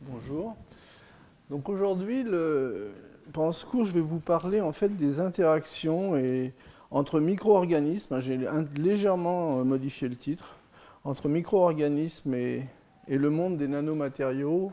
Bonjour. Donc aujourd'hui, pendant ce cours, je vais vous parler en fait des interactions entre micro-organismes. J'ai légèrement modifié le titre. Entre micro-organismes et le monde des nanomatériaux.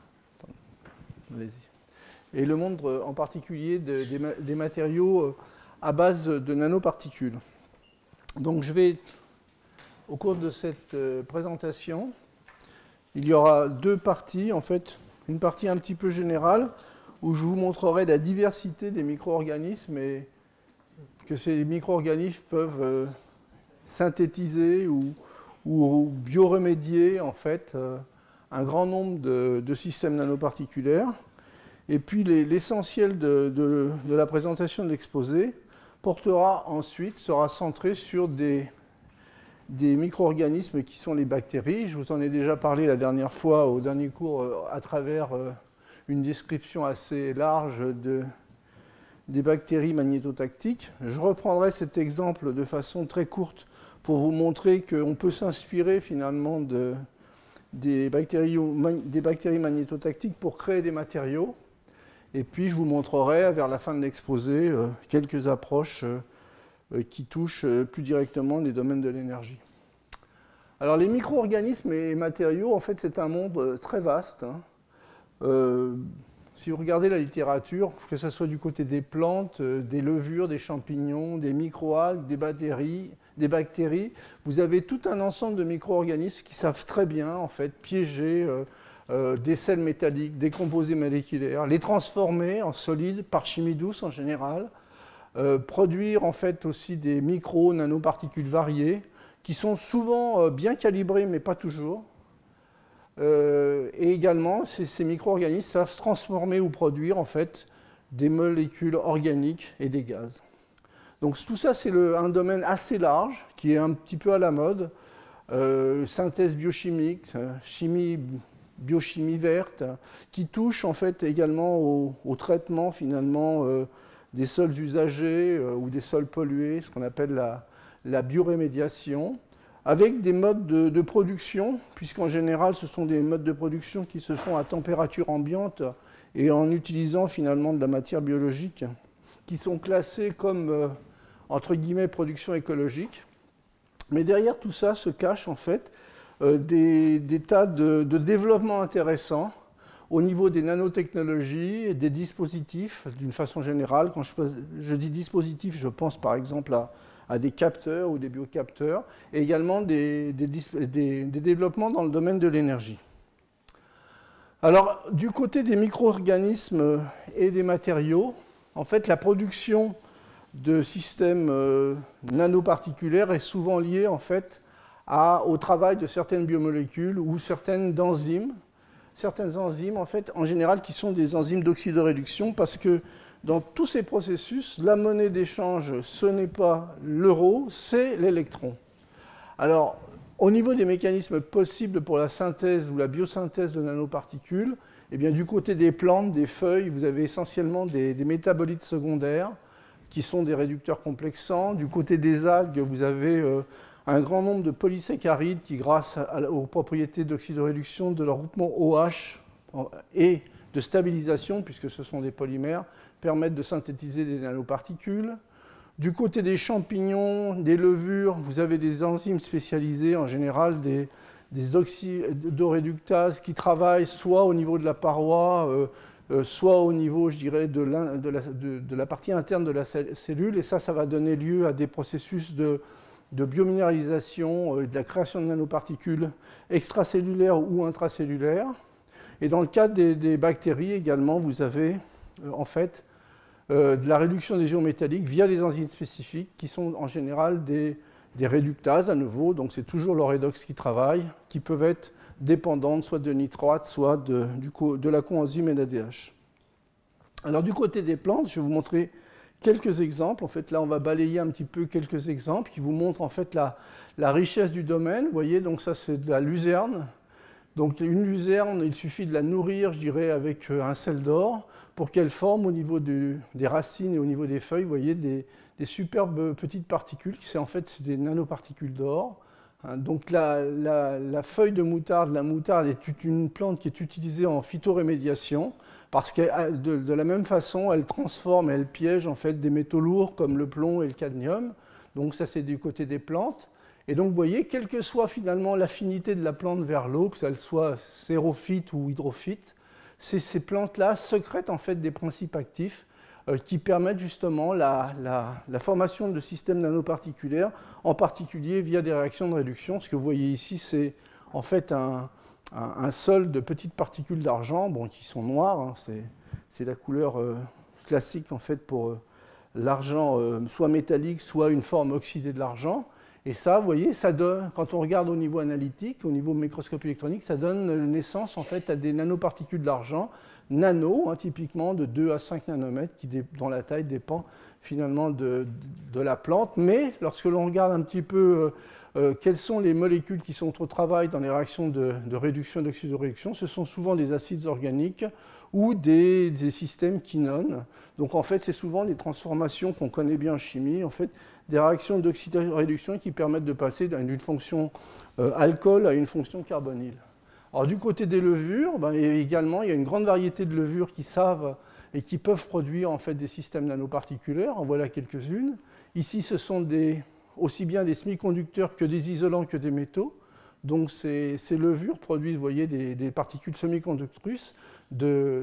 Allez-y. Et le monde en particulier des matériaux à base de nanoparticules. Donc je vais, au cours de cette présentation, il y aura deux parties, en fait, une partie un petit peu générale, où je vous montrerai la diversité des micro-organismes et que ces micro-organismes peuvent synthétiser ou bioremédier, en fait, un grand nombre de systèmes nanoparticulaires. Et puis l'essentiel de la présentation de l'exposé sera centré sur des micro-organismes qui sont les bactéries. Je vous en ai déjà parlé la dernière fois au dernier cours à travers une description assez large des bactéries magnétotactiques. Je reprendrai cet exemple de façon très courte pour vous montrer qu'on peut s'inspirer finalement des bactéries magnétotactiques pour créer des matériaux. Et puis je vous montrerai vers la fin de l'exposé quelques approches qui touchent plus directement les domaines de l'énergie. Alors les micro-organismes et matériaux, en fait, c'est un monde très vaste. Si vous regardez la littérature, que ce soit du côté des plantes, des levures, des champignons, des microalgues, des bactéries, vous avez tout un ensemble de micro-organismes qui savent très bien, en fait, piéger des sels métalliques, des composés moléculaires, les transformer en solides par chimie douce en général, produire en fait aussi des micro-nanoparticules variées qui sont souvent bien calibrées mais pas toujours. Et également, ces micro-organismes savent transformer ou produire en fait des molécules organiques et des gaz. Donc tout ça, c'est un domaine assez large qui est un petit peu à la mode. Synthèse biochimique, biochimie verte, qui touche en fait également au traitement finalement des sols usagés ou des sols pollués, ce qu'on appelle la biorémédiation, avec des modes de production, puisqu'en général ce sont des modes de production qui se font à température ambiante et en utilisant finalement de la matière biologique, qui sont classés comme entre guillemets production écologique. Mais derrière tout ça se cachent en fait des tas de développements intéressants au niveau des nanotechnologies et des dispositifs d'une façon générale. Quand je dis dispositifs, je pense par exemple à des capteurs ou des biocapteurs, et également des développements dans le domaine de l'énergie. Alors, du côté des micro-organismes et des matériaux, en fait, la production de systèmes nanoparticulaires est souvent liée en fait, au travail de certaines biomolécules ou certaines enzymes. Certaines enzymes, en fait, en général, qui sont des enzymes d'oxydoréduction, parce que dans tous ces processus, la monnaie d'échange, ce n'est pas l'euro, c'est l'électron. Alors, au niveau des mécanismes possibles pour la synthèse ou la biosynthèse de nanoparticules, eh bien, du côté des plantes, des feuilles, vous avez essentiellement des métabolites secondaires, qui sont des réducteurs complexants. Du côté des algues, vous avez un grand nombre de polysaccharides qui, grâce aux propriétés d'oxydoréduction de leur groupement OH et de stabilisation, puisque ce sont des polymères, permettent de synthétiser des nanoparticules. Du côté des champignons, des levures, vous avez des enzymes spécialisées, en général des oxydoréductases qui travaillent soit au niveau de la paroi, soit au niveau, je dirais, de la partie interne de la cellule. Et ça va donner lieu à des processus de biominéralisation, de la création de nanoparticules extracellulaires ou intracellulaires. Et dans le cas des bactéries également, vous avez en fait de la réduction des ions métalliques via les enzymes spécifiques qui sont en général des réductases à nouveau, donc c'est toujours le redox qui travaille, qui peuvent être dépendantes soit de nitrate, soit de la coenzyme NADH. Alors du côté des plantes, je vais vous montrer quelques exemples. En fait, là, on va balayer un petit peu quelques exemples qui vous montrent en fait la richesse du domaine. Vous voyez, donc ça, c'est de la luzerne. Donc une luzerne, il suffit de la nourrir, je dirais, avec un sel d'or pour qu'elle forme au niveau des racines et au niveau des feuilles, vous voyez, des superbes petites particules qui, en fait, c'est des nanoparticules d'or. Donc la feuille de moutarde, la moutarde est une plante qui est utilisée en phytorémédiation parce que de la même façon, elle transforme, elle piège en fait des métaux lourds comme le plomb et le cadmium. Donc ça, c'est du côté des plantes. Et donc vous voyez, quelle que soit finalement l'affinité de la plante vers l'eau, que ça soit xérophyte ou hydrophyte, ces plantes-là sécrètent en fait des principes actifs qui permettent justement la formation de systèmes nanoparticulaires, en particulier via des réactions de réduction. Ce que vous voyez ici, c'est en fait un sol de petites particules d'argent, bon, qui sont noires, hein, c'est la couleur classique en fait pour l'argent, soit métallique, soit une forme oxydée de l'argent. Et ça, vous voyez, ça donne, quand on regarde au niveau analytique, au niveau microscopie électronique, ça donne naissance en fait à des nanoparticules d'argent, nano, hein, typiquement de 2 à 5 nanomètres, dont la taille dépend finalement de la plante. Mais lorsque l'on regarde un petit peu quelles sont les molécules qui sont au travail dans les réactions de réduction et d'oxydoréduction, ce sont souvent des acides organiques ou des systèmes quinones. Donc en fait, c'est souvent des transformations qu'on connaît bien en chimie, en fait, des réactions d'oxydoréduction qui permettent de passer d'une fonction alcool à une fonction carbonyle. Alors du côté des levures, également, il y a une grande variété de levures qui savent et qui peuvent produire en fait des systèmes nanoparticulaires. En voilà quelques-unes. Ici, ce sont aussi bien des semi-conducteurs que des isolants que des métaux. Donc ces levures produisent, vous voyez, des particules semi-conductrices de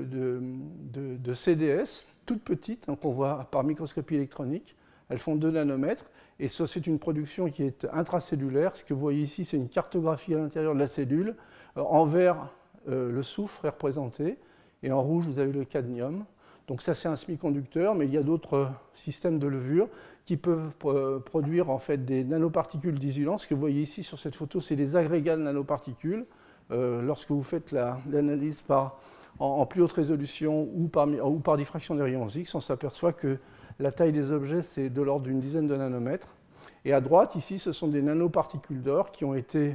CDS, toutes petites, hein, qu'on voit par microscopie électronique. Elles font 2 nanomètres. Et ça, c'est une production qui est intracellulaire. Ce que vous voyez ici, c'est une cartographie à l'intérieur de la cellule. En vert, le soufre est représenté. Et en rouge, vous avez le cadmium. Donc ça, c'est un semi-conducteur, mais il y a d'autres systèmes de levure qui peuvent produire en fait des nanoparticules d'isolants. Ce que vous voyez ici sur cette photo, c'est des agrégats de nanoparticules. Lorsque vous faites l'analyse en plus haute résolution ou par diffraction des rayons X, on s'aperçoit que la taille des objets, c'est de l'ordre d'une dizaine de nanomètres. Et à droite, ici, ce sont des nanoparticules d'or qui ont été,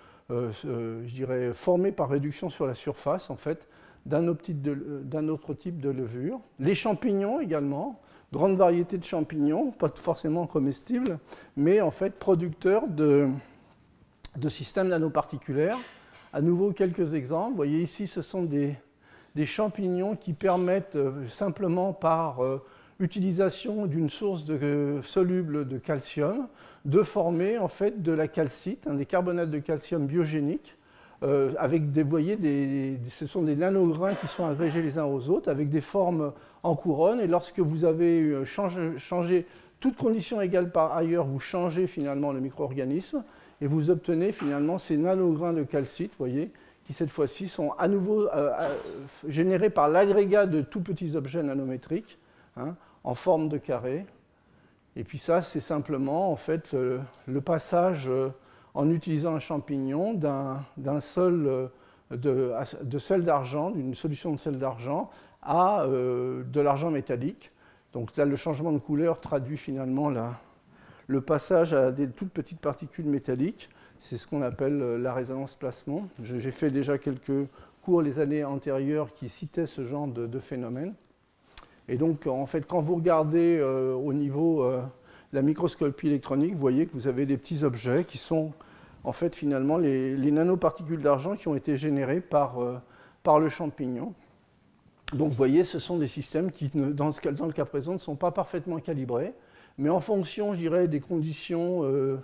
je dirais, formées par réduction sur la surface, en fait, d'un autre type de levure. Les champignons également, grande variété de champignons, pas forcément comestibles, mais en fait producteurs de systèmes nanoparticulaires. À nouveau, quelques exemples. Vous voyez ici, ce sont des champignons qui permettent simplement par utilisation d'une source soluble de calcium de former en fait de la calcite, des carbonates de calcium biogéniques, avec vous voyez, ce sont des nanograins qui sont agrégés les uns aux autres, avec des formes en couronne. Et lorsque vous avez changé toutes conditions égales par ailleurs, vous changez finalement le micro-organisme et vous obtenez finalement ces nanograins de calcite, vous voyez, qui cette fois-ci sont à nouveau générés par l'agrégat de tout petits objets nanométriques, hein, en forme de carré. Et puis ça, c'est simplement en fait le passage en utilisant un champignon d'un sol de sel d'argent, d'une solution de sel d'argent, à de l'argent métallique. Donc là, le changement de couleur traduit finalement le passage à des toutes petites particules métalliques. C'est ce qu'on appelle la résonance plasmon. J'ai fait déjà quelques cours les années antérieures qui citaient ce genre de phénomène. Et donc, en fait, quand vous regardez au niveau de la microscopie électronique, vous voyez que vous avez des petits objets qui sont, en fait, finalement, les nanoparticules d'argent qui ont été générées par le champignon. Donc, vous voyez, ce sont des systèmes qui, dans le cas présent, ne sont pas parfaitement calibrés, mais en fonction, je dirais, des conditions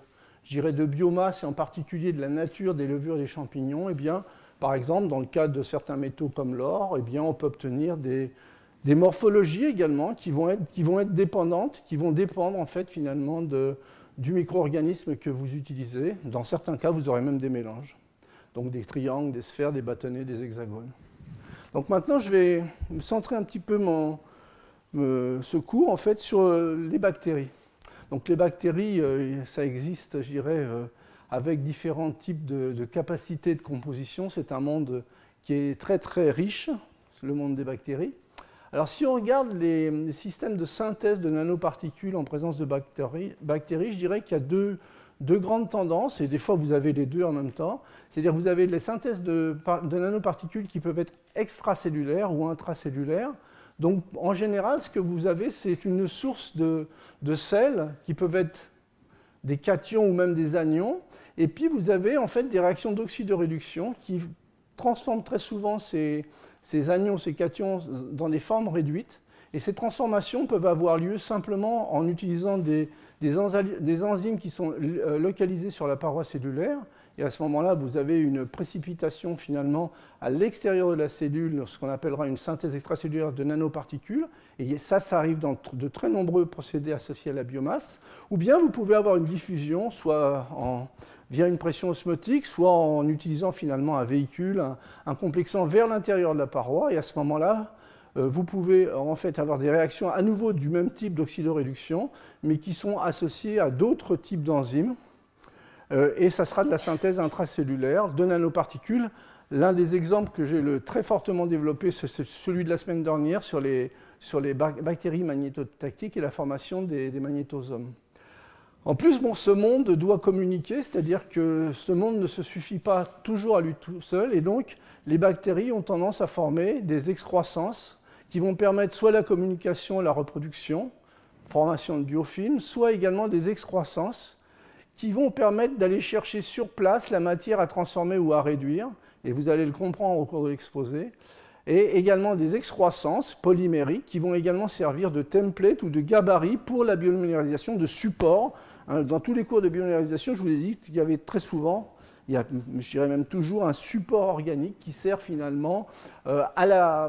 de biomasse, et en particulier de la nature des levures des champignons, eh bien, par exemple, dans le cas de certains métaux comme l'or, eh bien, on peut obtenir des morphologies également qui vont être dépendantes, qui vont dépendre en fait finalement du micro-organisme que vous utilisez. Dans certains cas, vous aurez même des mélanges. Donc des triangles, des sphères, des bâtonnets, des hexagones. Donc maintenant, je vais me centrer un petit peu ce cours en fait sur les bactéries. Donc les bactéries, ça existe, je dirais, avec différents types de capacités de composition. C'est un monde qui est très très riche, le monde des bactéries. Alors si on regarde les systèmes de synthèse de nanoparticules en présence de bactéries, je dirais qu'il y a deux grandes tendances, et des fois vous avez les deux en même temps. C'est-à-dire que vous avez les synthèses de nanoparticules qui peuvent être extracellulaires ou intracellulaires. Donc en général, ce que vous avez, c'est une source de sels qui peuvent être des cations ou même des anions, Et puis vous avez en fait des réactions d'oxydoréduction qui transforment très souvent ces anions, ces cations dans des formes réduites. Et ces transformations peuvent avoir lieu simplement en utilisant des enzymes qui sont localisées sur la paroi cellulaire. Et à ce moment-là, vous avez une précipitation finalement à l'extérieur de la cellule, ce qu'on appellera une synthèse extracellulaire de nanoparticules. Et ça arrive dans de très nombreux procédés associés à la biomasse. Ou bien vous pouvez avoir une diffusion, soit via une pression osmotique, soit en utilisant finalement un véhicule, un complexant vers l'intérieur de la paroi. Et à ce moment-là, vous pouvez en fait avoir des réactions à nouveau du même type d'oxydoréduction, mais qui sont associées à d'autres types d'enzymes. Et ça sera de la synthèse intracellulaire de nanoparticules. L'un des exemples que j'ai très fortement développé, c'est celui de la semaine dernière sur les bactéries magnétotactiques et la formation des magnétosomes. En plus, bon, ce monde doit communiquer, c'est-à-dire que ce monde ne se suffit pas toujours à lui tout seul, et donc les bactéries ont tendance à former des excroissances qui vont permettre soit la communication et la reproduction, formation de biofilms, soit également des excroissances qui vont permettre d'aller chercher sur place la matière à transformer ou à réduire, et vous allez le comprendre au cours de l'exposé, et également des excroissances polymériques qui vont également servir de template ou de gabarit pour la biominéralisation, de support. Dans tous les cours de biominéralisation, je vous ai dit qu'il y avait très souvent, je dirais même toujours, un support organique qui sert finalement à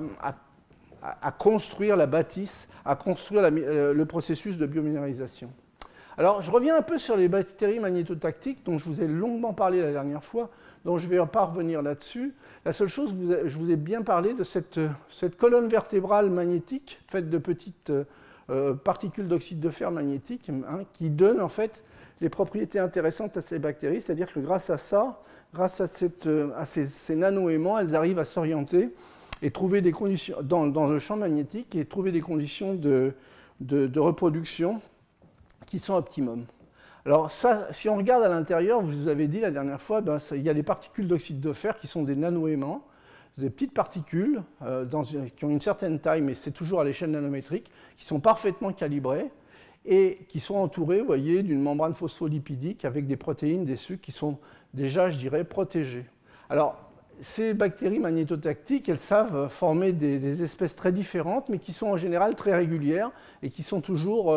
construire la bâtisse, à construire le processus de biominéralisation. Alors, je reviens un peu sur les bactéries magnétotactiques, dont je vous ai longuement parlé la dernière fois, donc je ne vais pas revenir là-dessus. La seule chose, je vous ai bien parlé de cette colonne vertébrale magnétique, faite de petites particules d'oxyde de fer magnétique, qui donne en fait les propriétés intéressantes à ces bactéries, c'est-à-dire que grâce à ça, grâce à ces nano-aimants, elles arrivent à s'orienter et trouver des conditions dans le champ magnétique et trouver des conditions de reproduction qui sont optimum. Alors ça, si on regarde à l'intérieur, vous avez dit la dernière fois, il y a des particules d'oxyde de fer qui sont des nano-aimants, des petites particules qui ont une certaine taille, mais c'est toujours à l'échelle nanométrique, qui sont parfaitement calibrées et qui sont entourées, vous voyez, d'une membrane phospholipidique avec des protéines, des sucres qui sont déjà, je dirais, protégés. Alors, ces bactéries magnétotactiques, elles savent former des espèces très différentes, mais qui sont en général très régulières et qui sont toujours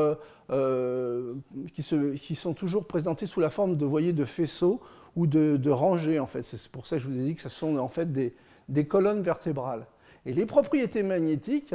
présentées sous la forme de, vous voyez, de faisceaux ou de rangées, en fait. C'est pour ça que je vous ai dit que ce sont en fait des colonnes vertébrales. Et les propriétés magnétiques,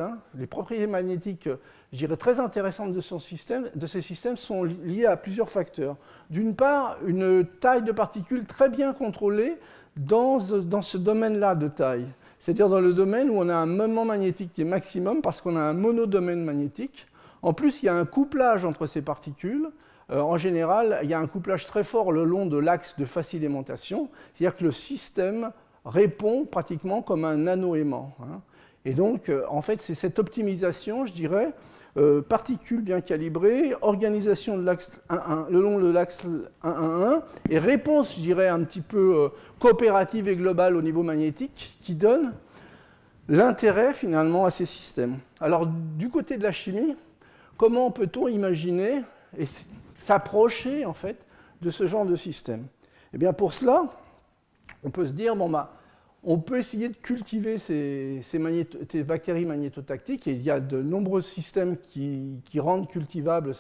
je dirais très intéressantes de ces systèmes sont liées à plusieurs facteurs. D'une part, une taille de particules très bien contrôlée dans ce domaine-là de taille. C'est-à-dire dans le domaine où on a un moment magnétique qui est maximum parce qu'on a un monodomaine magnétique. En plus, il y a un couplage entre ces particules. En général, il y a un couplage très fort le long de l'axe de facile aimantation. C'est-à-dire que le système répond pratiquement comme un nano-aimant. Et donc, en fait, c'est cette optimisation, je dirais, particules bien calibrées, organisation de l'axe 1,1 le long de l'axe 1,1,1 et réponse, je dirais, un petit peu coopérative et globale au niveau magnétique qui donne l'intérêt finalement à ces systèmes. Alors, du côté de la chimie, comment peut-on imaginer et s'approcher en fait de ce genre de système? Eh bien, pour cela, on peut se dire, on peut essayer de cultiver ces bactéries magnétotactiques et il y a de nombreux systèmes qui rendent cultivable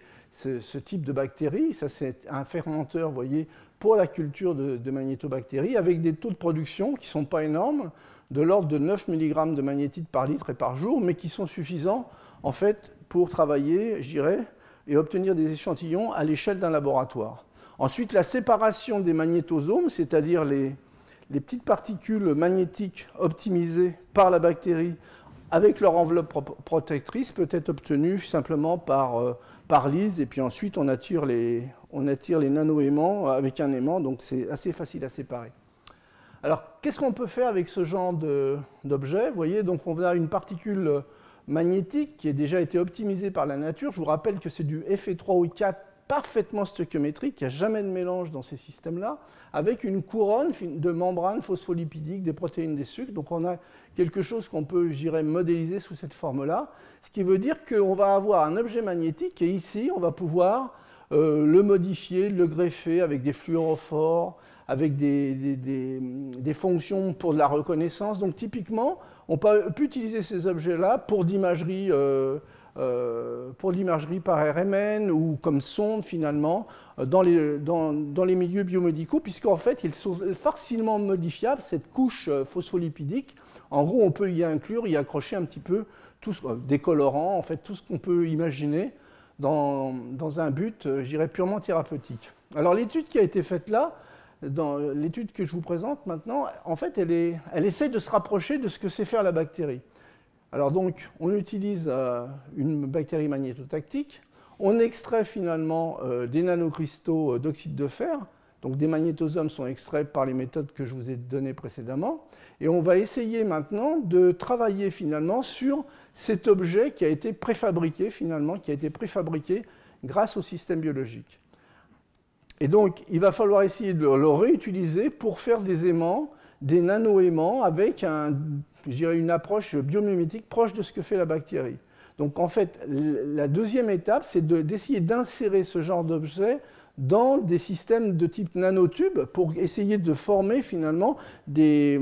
ce type de bactéries. Ça, c'est un fermenteur, vous voyez, pour la culture de magnétobactéries avec des taux de production qui ne sont pas énormes, de l'ordre de 9 mg de magnétite par litre et par jour, mais qui sont suffisants, en fait, pour travailler, je dirais, et obtenir des échantillons à l'échelle d'un laboratoire. Ensuite, la séparation des magnétosomes, c'est-à-dire les petites particules magnétiques optimisées par la bactérie avec leur enveloppe protectrice peut être obtenue simplement par lyse, et puis ensuite on attire les nano-aimants avec un aimant, donc c'est assez facile à séparer. Alors, qu'est-ce qu'on peut faire avec ce genre d'objet? Vous voyez, donc on a une particule magnétique qui a déjà été optimisée par la nature. Je vous rappelle que c'est du Fe3O4 parfaitement stoichiométrique, il n'y a jamais de mélange dans ces systèmes-là, avec une couronne de membranes phospholipidiques, des protéines, des sucres. Donc on a quelque chose qu'on peut, je dirais, modéliser sous cette forme-là, ce qui veut dire qu'on va avoir un objet magnétique et ici, on va pouvoir le modifier, le greffer avec des fluorophores, avec des fonctions pour de la reconnaissance. Donc typiquement, on peut utiliser ces objets-là pour l'imagerie par RMN ou comme sonde finalement dans les milieux biomédicaux, puisqu'en fait ils sont facilement modifiables, cette couche phospholipidique. En gros, on peut y inclure, y accrocher un petit peu des colorants, en fait tout ce qu'on peut imaginer dans un but, je dirais, purement thérapeutique. Alors l'étude qui a été faite là, dans l'étude que je vous présente maintenant, en fait, elle essaie de se rapprocher de ce que sait faire la bactérie. Alors donc, on utilise une bactérie magnétotactique, on extrait finalement des nanocristaux d'oxyde de fer, donc des magnétosomes sont extraits par les méthodes que je vous ai données précédemment, et on va essayer maintenant de travailler finalement sur cet objet qui a été préfabriqué finalement, qui a été préfabriqué grâce au système biologique. Et donc, il va falloir essayer de le réutiliser pour faire des aimants, des nano-aimants avec une approche biomimétique proche de ce que fait la bactérie. Donc, en fait, la deuxième étape, c'est d'essayer d'insérer ce genre d'objet dans des systèmes de type nanotube pour essayer de former finalement des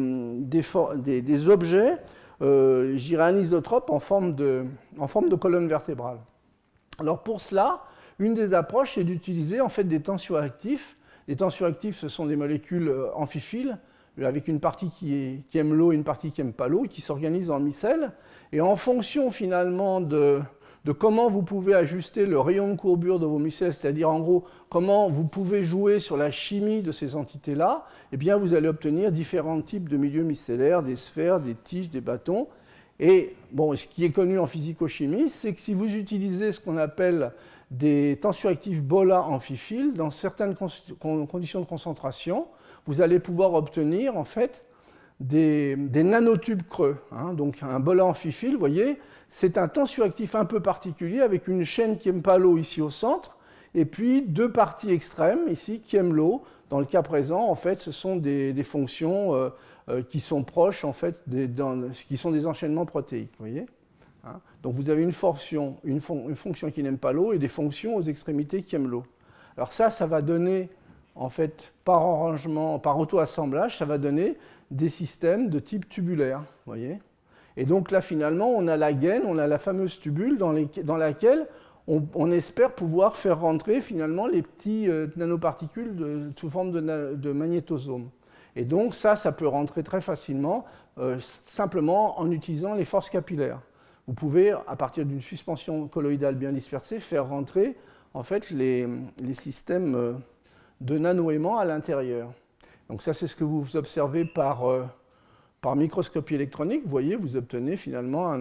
objets, anisotropes en forme de colonne vertébrale. Alors, pour cela, une des approches, c'est d'utiliser en fait des tensioactifs. Les tensioactifs, ce sont des molécules amphiphiles, avec une partie qui aime l'eau et une partie qui n'aime pas l'eau, qui s'organisent en micelles. Et en fonction finalement de comment vous pouvez ajuster le rayon de courbure de vos micelles, c'est-à-dire en gros comment vous pouvez jouer sur la chimie de ces entités-là, eh bien vous allez obtenir différents types de milieux micellaires, des sphères, des tiges, des bâtons. Et bon, ce qui est connu en physico-chimie, c'est que si vous utilisez ce qu'on appelle des tensioactifs BOLA amphiphiles, dans certaines conditions de concentration, vous allez pouvoir obtenir en fait des nanotubes creux. Hein. Donc un BOLA amphiphile, vous voyez, c'est un tensioactif un peu particulier avec une chaîne qui n'aime pas l'eau ici au centre, et puis deux parties extrêmes ici qui aiment l'eau. Dans le cas présent, en fait, ce sont des fonctions qui sont proches, en fait, qui sont des enchaînements protéiques, vous voyez. Hein. Donc vous avez une fonction qui n'aime pas l'eau et des fonctions aux extrémités qui aiment l'eau. Alors ça va donner, en fait, par arrangement, par auto-assemblage, ça va donner des systèmes de type tubulaire, vous voyez. Et donc là, finalement, on a la gaine, on a la fameuse tubule dans laquelle on espère pouvoir faire rentrer, finalement, les petits nanoparticules sous forme de magnétosomes. Et donc ça peut rentrer très facilement, simplement en utilisant les forces capillaires. Vous pouvez, à partir d'une suspension colloïdale bien dispersée, faire rentrer en fait, les systèmes de nano-aimants à l'intérieur. Donc ça, c'est ce que vous observez par microscopie électronique. Vous voyez, vous obtenez finalement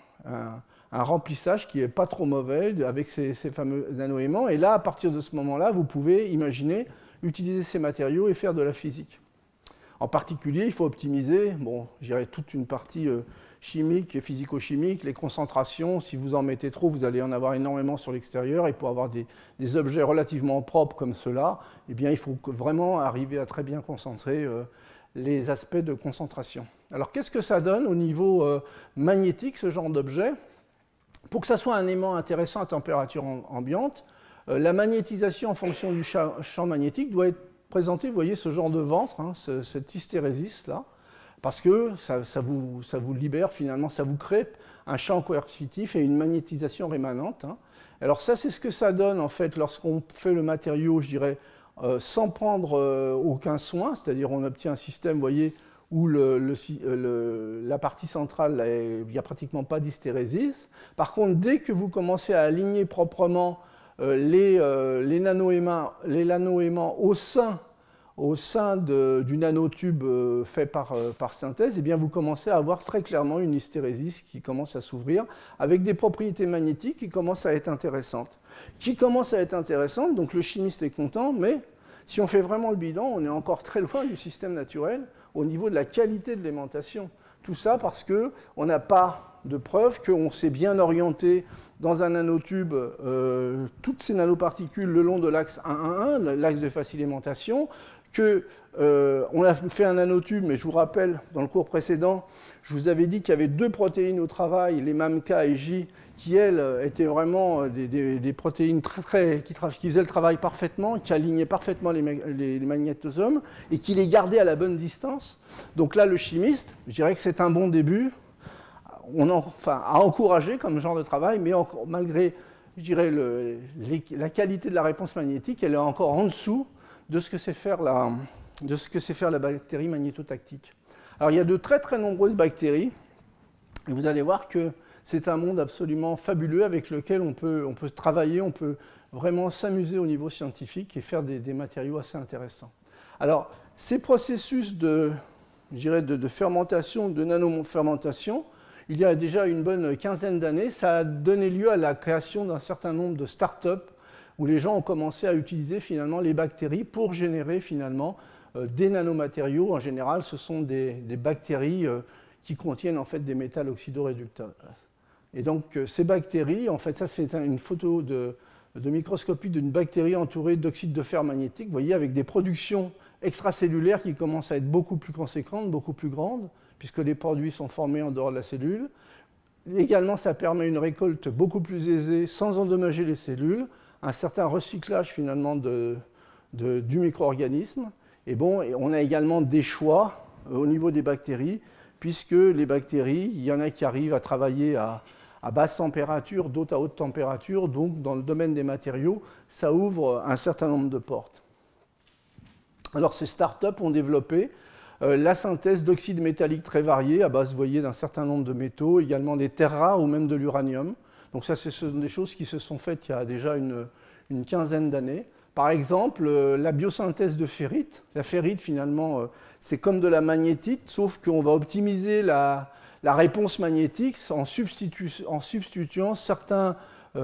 un remplissage qui n'est pas trop mauvais avec ces fameux nano-aimants. Et là, à partir de ce moment-là, vous pouvez imaginer utiliser ces matériaux et faire de la physique. En particulier, il faut optimiser, bon, je dirais toute une partie chimique et physico-chimique, les concentrations. Si vous en mettez trop, vous allez en avoir énormément sur l'extérieur. Et pour avoir des objets relativement propres comme ceux-là, eh bien, il faut vraiment arriver à très bien concentrer les aspects de concentration. Alors, qu'est-ce que ça donne au niveau magnétique, ce genre d'objet? Pour que ça soit un aimant intéressant à température ambiante, la magnétisation en fonction du champ magnétique doit être présentée, vous voyez, ce genre de ventre, hein, cette hystérésis là, parce que ça vous libère finalement, ça vous crée un champ coercitif et une magnétisation rémanente. Hein. Alors ça, c'est ce que ça donne en fait lorsqu'on fait le matériau, je dirais, sans prendre aucun soin, c'est-à-dire on obtient un système, vous voyez, où la partie centrale, il n'y a pratiquement pas d'hystérésis. Par contre, dès que vous commencez à aligner proprement les nano-aimants au sein du nanotube fait par synthèse, eh bien vous commencez à avoir très clairement une hystérésis qui commence à s'ouvrir avec des propriétés magnétiques qui commencent à être intéressantes. Donc le chimiste est content, mais si on fait vraiment le bilan, on est encore très loin du système naturel au niveau de la qualité de l'aimantation. Tout ça parce qu'on n'a pas de preuve qu'on s'est bien orienté dans un nanotube toutes ces nanoparticules le long de l'axe 1,1,1, l'axe de facile aimantation, on a fait un nanotube, mais je vous rappelle, dans le cours précédent, je vous avais dit qu'il y avait 2 protéines au travail, les MAMK et J, qui, elles, étaient vraiment des protéines qui faisaient le travail parfaitement, qui alignaient parfaitement les magnétosomes et qui les gardaient à la bonne distance. Donc là, le chimiste, je dirais que c'est un bon début, à encourager comme genre de travail, mais malgré, je dirais, la qualité de la réponse magnétique, elle est encore en dessous de ce que sait faire la bactérie magnétotactique. Alors il y a de très très nombreuses bactéries, et vous allez voir que c'est un monde absolument fabuleux avec lequel on peut travailler, on peut vraiment s'amuser au niveau scientifique et faire des matériaux assez intéressants. Alors ces processus de fermentation, de nanofermentation, il y a déjà une bonne quinzaine d'années, ça a donné lieu à la création d'un certain nombre de start-up où les gens ont commencé à utiliser finalement les bactéries pour générer finalement des nanomatériaux. En général, ce sont des bactéries qui contiennent en fait des métals oxydoréductases. Et donc ces bactéries, en fait ça c'est une photo de microscopie d'une bactérie entourée d'oxyde de fer magnétique, vous voyez, avec des productions extracellulaires qui commencent à être beaucoup plus conséquentes, beaucoup plus grandes, puisque les produits sont formés en dehors de la cellule. Également, ça permet une récolte beaucoup plus aisée sans endommager les cellules, un certain recyclage finalement du micro-organisme. Et bon, on a également des choix au niveau des bactéries, puisque les bactéries, il y en a qui arrivent à travailler à basse température, d'autres à haute température. Donc, dans le domaine des matériaux, ça ouvre un certain nombre de portes. Alors, ces startups ont développé la synthèse d'oxydes métalliques très variés, à base, vous voyez, d'un certain nombre de métaux, également des terres rares ou même de l'uranium. Donc ça, ce sont des choses qui se sont faites il y a déjà une quinzaine d'années. Par exemple, la biosynthèse de ferrite. La ferrite, finalement, c'est comme de la magnétite, sauf qu'on va optimiser la réponse magnétique en substituant certains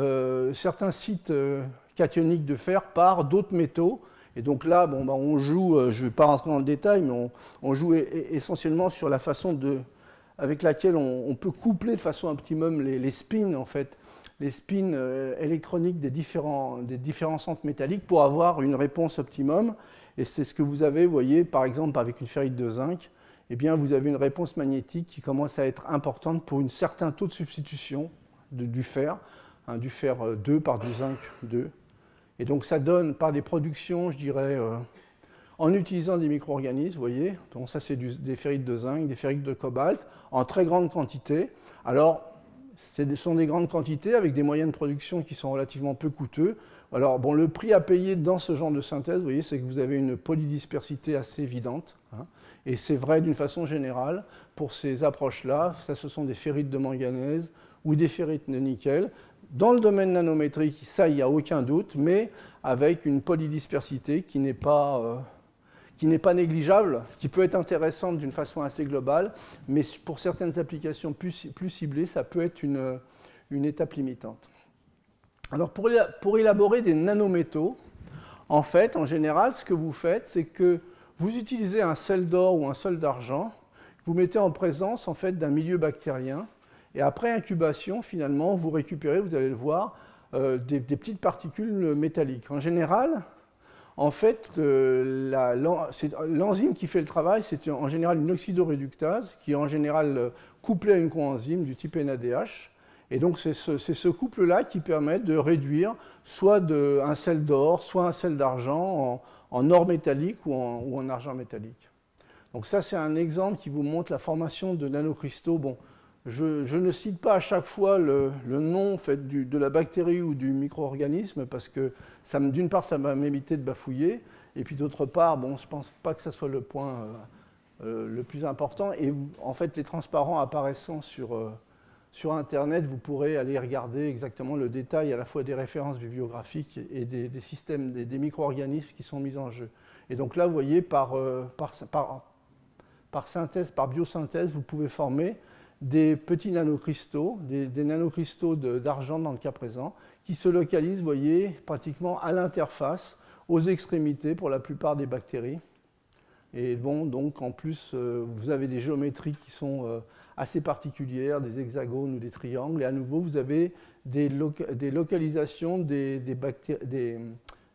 sites cationiques de fer par d'autres métaux. Et donc là, bon, on joue, je ne vais pas rentrer dans le détail, mais on joue essentiellement sur la façon avec laquelle on peut coupler de façon optimum les spins, en fait, les spins électroniques des différents centres métalliques pour avoir une réponse optimum. Et c'est ce que vous avez, vous voyez, par exemple, avec une ferrite de zinc, eh bien, vous avez une réponse magnétique qui commence à être importante pour un certain taux de substitution du fer, du fer 2 par du zinc 2. Et donc ça donne par des productions, je dirais, en utilisant des micro-organismes, vous voyez, donc ça c'est des ferrites de zinc, des ferrites de cobalt, en très grande quantité. Alors, ce sont des grandes quantités avec des moyens de production qui sont relativement peu coûteux. Alors, bon, le prix à payer dans ce genre de synthèse, vous voyez, c'est que vous avez une polydispersité assez évidente. Hein, et c'est vrai d'une façon générale pour ces approches-là. Ça, ce sont des ferrites de manganèse ou des ferrites de nickel. Dans le domaine nanométrique, ça, il n'y a aucun doute, mais avec une polydispersité qui n'est pas négligeable, qui peut être intéressante d'une façon assez globale, mais pour certaines applications plus ciblées, ça peut être une étape limitante. Alors pour élaborer des nanométaux, en fait, en général, ce que vous faites, c'est que vous utilisez un sel d'or ou un sel d'argent, vous mettez en présence en fait, d'un milieu bactérien, et après incubation, finalement, vous récupérez, vous allez le voir, des petites particules métalliques. En général, en fait, l'enzyme qui fait le travail, c'est en général une oxydoréductase qui est en général couplée à une coenzyme du type NADH. Et donc, c'est ce couple-là qui permet de réduire soit un sel d'or, soit un sel d'argent en or métallique ou en argent métallique. Donc ça, c'est un exemple qui vous montre la formation de nanocristaux. Bon, je ne cite pas à chaque fois le nom en fait, de la bactérie ou du micro-organisme parce que d'une part, ça va m'éviter de bafouiller, et puis d'autre part, bon, je ne pense pas que ça soit le point le plus important. Et en fait, les transparents apparaissant sur Internet, vous pourrez aller regarder exactement le détail à la fois des références bibliographiques et des systèmes, des micro-organismes qui sont mis en jeu. Et donc là, vous voyez, par synthèse, par biosynthèse, vous pouvez former des petits nanocristaux, des nanocristaux d'argent dans le cas présent, qui se localisent, vous voyez, pratiquement à l'interface, aux extrémités pour la plupart des bactéries. Et bon, donc en plus, vous avez des géométries qui sont assez particulières, des hexagones ou des triangles, et à nouveau, vous avez des localisations des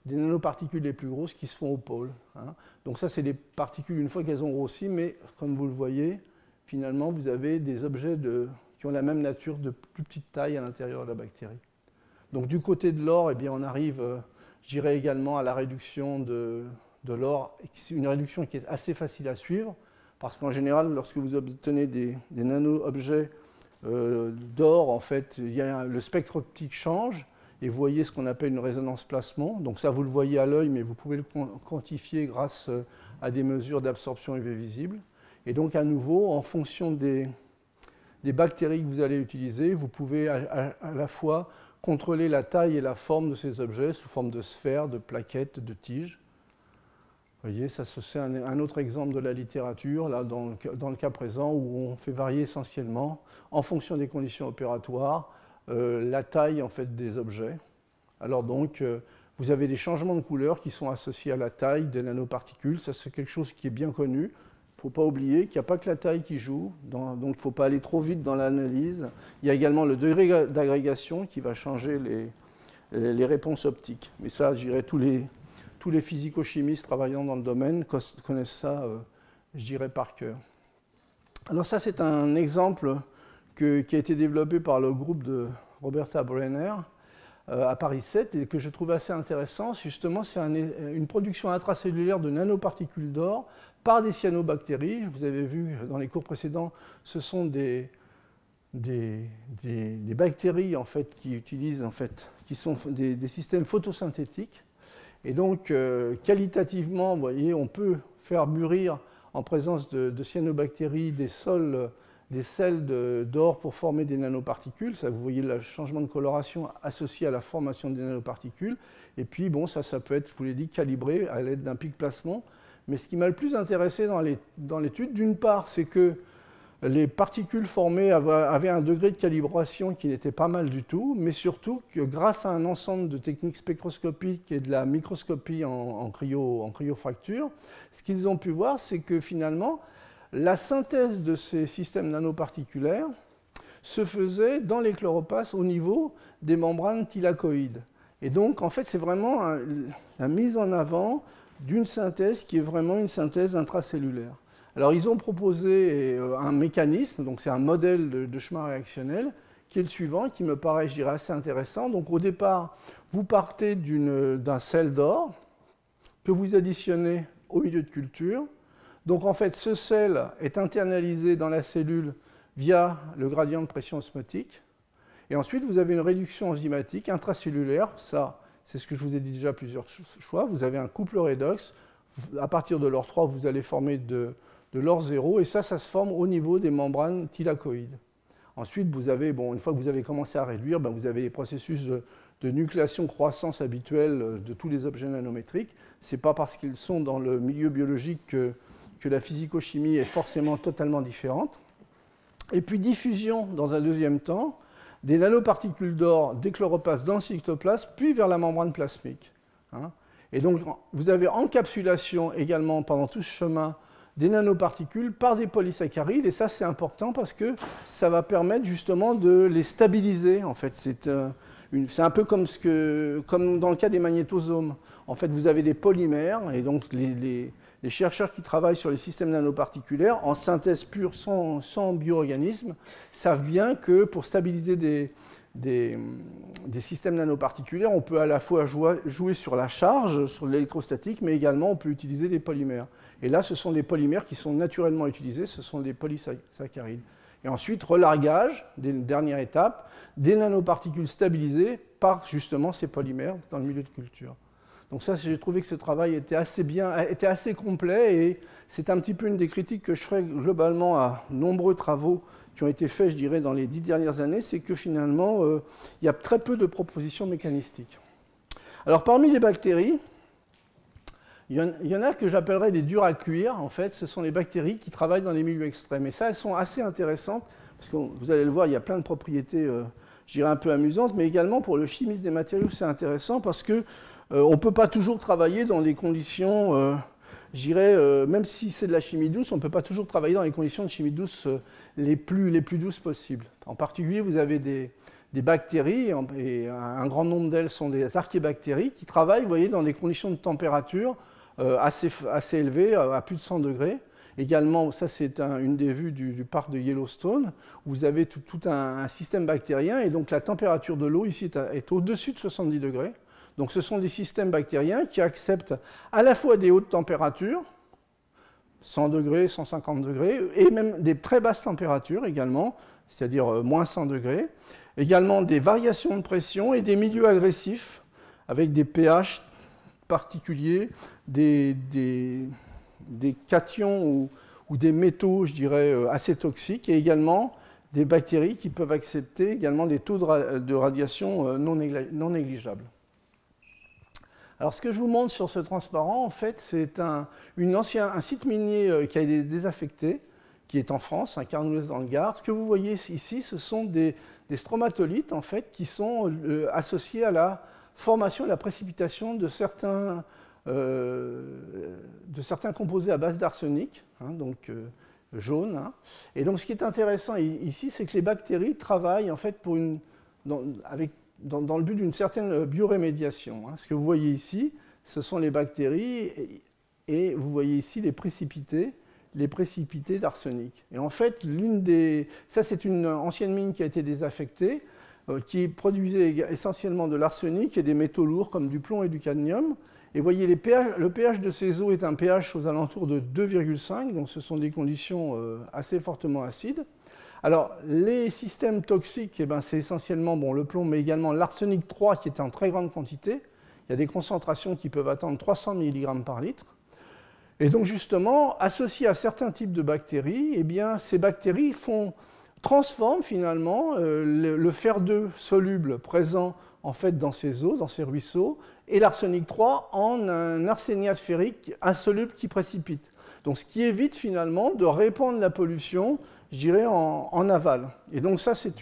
des nanoparticules les plus grosses qui se font au pôle. Hein. Donc ça, c'est des particules une fois qu'elles ont grossi, mais comme vous le voyez, finalement, vous avez des objets qui ont la même nature de plus petite taille à l'intérieur de la bactérie. Donc du côté de l'or, eh bien, on arrive, je dirais également à la réduction de l'or, une réduction qui est assez facile à suivre, parce qu'en général, lorsque vous obtenez des nano-objets d'or, en fait, le spectre optique change, et vous voyez ce qu'on appelle une résonance placement. Donc ça, vous le voyez à l'œil, mais vous pouvez le quantifier grâce à des mesures d'absorption UV visible. Et donc à nouveau, en fonction des bactéries que vous allez utiliser, vous pouvez à la fois contrôler la taille et la forme de ces objets sous forme de sphères, de plaquettes, de tiges. Vous voyez, ça c'est un autre exemple de la littérature, là, dans le cas présent, où on fait varier essentiellement, en fonction des conditions opératoires, la taille en fait, des objets. Alors donc, vous avez des changements de couleur qui sont associés à la taille des nanoparticules. Ça, c'est quelque chose qui est bien connu. Il ne faut pas oublier qu'il n'y a pas que la taille qui joue, donc il ne faut pas aller trop vite dans l'analyse. Il y a également le degré d'agrégation qui va changer les réponses optiques. Mais ça, je dirais, tous les physico-chimistes travaillant dans le domaine connaissent ça, je dirais, par cœur. Alors ça, c'est un exemple qui a été développé par le groupe de Roberta Brenner à Paris 7 et que je trouve assez intéressant. Justement, c'est une production intracellulaire de nanoparticules d'or par des cyanobactéries. Vous avez vu dans les cours précédents, ce sont des bactéries en fait, qui utilisent, en fait, qui sont des systèmes photossynthétiques. Et donc, qualitativement, vous voyez, on peut faire mûrir en présence de cyanobactéries des sels d'or pour former des nanoparticules. Ça, vous voyez le changement de coloration associé à la formation des nanoparticules. Et puis, bon, ça peut être, je vous l'ai dit, calibré à l'aide d'un pic placement. Mais ce qui m'a le plus intéressé dans l'étude, d'une part, c'est que les particules formées avaient un degré de calibration qui n'était pas mal du tout, mais surtout que grâce à un ensemble de techniques spectroscopiques et de la microscopie en cryofracture, ce qu'ils ont pu voir, c'est que finalement, la synthèse de ces systèmes nanoparticulaires se faisait dans les chloroplastes au niveau des membranes thylakoïdes. Et donc, en fait, c'est vraiment la mise en avant d'une synthèse qui est vraiment une synthèse intracellulaire. Alors, ils ont proposé un mécanisme, donc c'est un modèle de chemin réactionnel, qui est le suivant, qui me paraît, je dirais, assez intéressant. Donc, au départ, vous partez d'un sel d'or que vous additionnez au milieu de culture. Donc, en fait, ce sel est internalisé dans la cellule via le gradient de pression osmotique. Et ensuite, vous avez une réduction enzymatique intracellulaire. Ça, c'est ce que je vous ai dit déjà plusieurs fois. Vous avez un couple redox. À partir de l'or 3, vous allez former de l'or 0. Et ça se forme au niveau des membranes thylakoïdes. Ensuite, vous avez, bon, une fois que vous avez commencé à réduire, vous avez les processus de nucléation-croissance habituels de tous les objets nanométriques. Ce n'est pas parce qu'ils sont dans le milieu biologique que la physico-chimie est forcément totalement différente. Et puis diffusion, dans un deuxième temps, des nanoparticules d'or des chloroplastes dans le cytoplasme, puis vers la membrane plasmique. Et donc, vous avez encapsulation également pendant tout ce chemin des nanoparticules par des polysaccharides, et ça c'est important parce que ça va permettre justement de les stabiliser. En fait, c'est un peu comme dans le cas des magnétosomes. En fait, vous avez des polymères, et donc les chercheurs qui travaillent sur les systèmes nanoparticulaires, en synthèse pure sans bioorganismes, savent bien que pour stabiliser des systèmes nanoparticulaires, on peut à la fois jouer sur la charge, sur l'électrostatique, mais également on peut utiliser des polymères. Et là, ce sont des polymères qui sont naturellement utilisés, ce sont des polysaccharides. Et ensuite, relargage, dernière étape, des nanoparticules stabilisées par justement ces polymères dans le milieu de culture. Donc ça, j'ai trouvé que ce travail était assez complet, et c'est un petit peu une des critiques que je ferai globalement à nombreux travaux qui ont été faits, je dirais, dans les 10 dernières années, c'est que finalement, il y a très peu de propositions mécanistiques. Alors, parmi les bactéries, il y en a que j'appellerais des durs à cuire. En fait, ce sont les bactéries qui travaillent dans les milieux extrêmes. Et ça, elles sont assez intéressantes, parce que vous allez le voir, il y a plein de propriétés, je dirais, un peu amusantes, mais également pour le chimiste des matériaux, c'est intéressant, parce que on ne peut pas toujours travailler dans des conditions, je dirais, même si c'est de la chimie douce, on ne peut pas toujours travailler dans les conditions de chimie douce les plus douces possibles. En particulier, vous avez des des bactéries, et un grand nombre d'elles sont des archébactéries, qui travaillent, vous voyez, dans des conditions de température assez élevées, à plus de 100 degrés. Également, ça c'est une des vues du parc de Yellowstone, où vous avez tout un système bactérien, et donc la température de l'eau ici est au-dessus de 70 degrés. Donc ce sont des systèmes bactériens qui acceptent à la fois des hautes températures, 100 degrés, 150 degrés, et même des très basses températures également, c'est-à-dire moins 100 degrés. Également des variations de pression et des milieux agressifs, avec des pH particuliers, des cations ou des métaux, je dirais, assez toxiques, et également des bactéries qui peuvent accepter également des taux de radiation non négligeables. Alors, ce que je vous montre sur ce transparent, en fait, c'est un site minier qui a été désaffecté, qui est en France, à Carnoulès dans le Gard. Ce que vous voyez ici, ce sont des stromatolites, en fait, qui sont associés à la formation et la précipitation de certains composés à base d'arsenic, donc jaune. Et donc, ce qui est intéressant ici, c'est que les bactéries travaillent, en fait, dans le but d'une certaine biorémédiation. Ce que vous voyez ici, ce sont les bactéries, et vous voyez ici les précipités d'arsenic. Et en fait, ça c'est une ancienne mine qui a été désaffectée, qui produisait essentiellement de l'arsenic et des métaux lourds comme du plomb et du cadmium. Et vous voyez, le pH de ces eaux est un pH aux alentours de 2,5, donc ce sont des conditions assez fortement acides. Alors, les systèmes toxiques, c'est essentiellement le plomb, mais également l'arsenic 3 qui est en très grande quantité. Il y a des concentrations qui peuvent atteindre 300 mg par litre. Et donc, justement, associés à certains types de bactéries, ces bactéries transforment finalement le fer 2 soluble présent en fait dans ces eaux, dans ces ruisseaux, et l'arsenic 3 en un arséniate ferrique insoluble qui précipite. Donc, ce qui évite finalement de répandre la pollution, je dirais, en aval. Et donc ça, c'est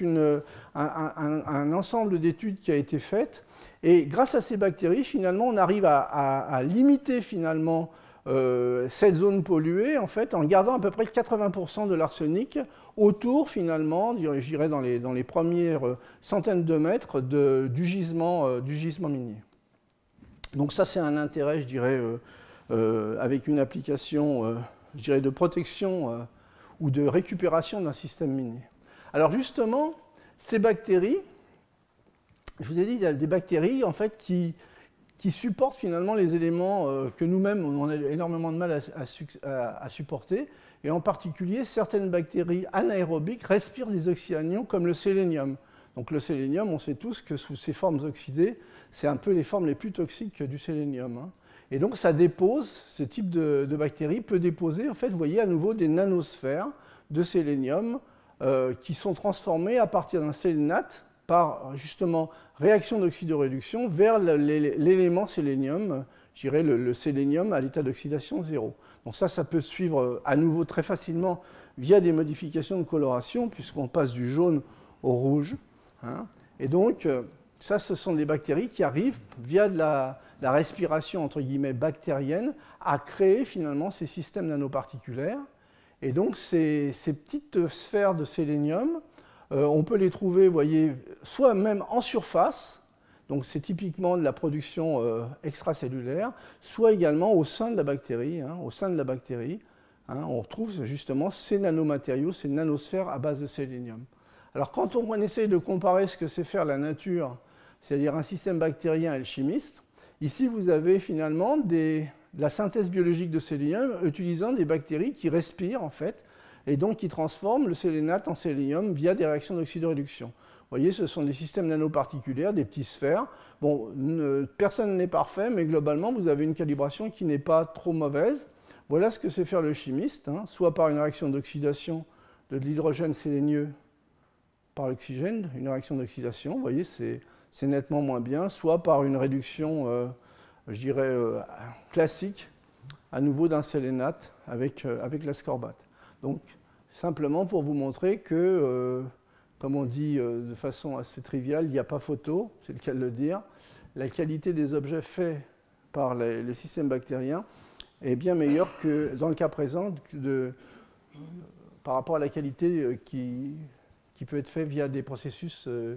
un ensemble d'études qui a été fait. Et grâce à ces bactéries, finalement, on arrive à limiter finalement cette zone polluée, en fait, en gardant à peu près 80% de l'arsenic autour, finalement, je dirais dans les premières centaines de mètres du gisement minier. Donc ça, c'est un intérêt, je dirais, avec une application, je dirais, de protection ou de récupération d'un système minier. Alors justement, ces bactéries, je vous ai dit, il y a des bactéries en fait, qui supportent finalement les éléments que nous-mêmes, on a énormément de mal à supporter, et en particulier, certaines bactéries anaérobiques respirent des oxyanions comme le sélénium. Donc le sélénium, on sait tous que sous ses formes oxydées, c'est un peu les formes les plus toxiques du sélénium. Et donc ça dépose, ce type de bactéries peut déposer, en fait, vous voyez à nouveau des nanosphères de sélénium qui sont transformées à partir d'un sélénate par justement réaction d'oxydoréduction vers l'élément sélénium, je dirais le sélénium à l'état d'oxydation 0. Donc ça peut se suivre à nouveau très facilement via des modifications de coloration, puisqu'on passe du jaune au rouge. Et donc, ça, ce sont des bactéries qui arrivent, via de la respiration, entre guillemets, bactérienne, à créer finalement ces systèmes nanoparticulaires. Et donc, ces petites sphères de sélénium, on peut les trouver, vous voyez, soit même en surface, donc c'est typiquement de la production extracellulaire, soit également au sein de la bactérie. On retrouve justement ces nanomatériaux, ces nanosphères à base de sélénium. Alors, quand on essaye de comparer ce que sait faire la nature, c'est-à-dire un système bactérien et le chimiste, ici, vous avez finalement de la synthèse biologique de sélénium utilisant des bactéries qui respirent, en fait, et donc qui transforment le sélénate en sélénium via des réactions d'oxydoréduction. Vous voyez, ce sont des systèmes nanoparticulaires, des petites sphères. Bon, personne n'est parfait, mais globalement, vous avez une calibration qui n'est pas trop mauvaise. Voilà ce que sait faire le chimiste, soit par une réaction d'oxydation de l'hydrogène sélénieux par l'oxygène, une réaction d'oxydation, vous voyez, c'est nettement moins bien, soit par une réduction, je dirais, classique, à nouveau d'un sélénate avec l'ascorbate. Donc, simplement pour vous montrer que, comme on dit de façon assez triviale, il n'y a pas photo, c'est le cas de le dire, la qualité des objets faits par les systèmes bactériens est bien meilleure que, dans le cas présent, par rapport à la qualité qui peut être faite via des processus, je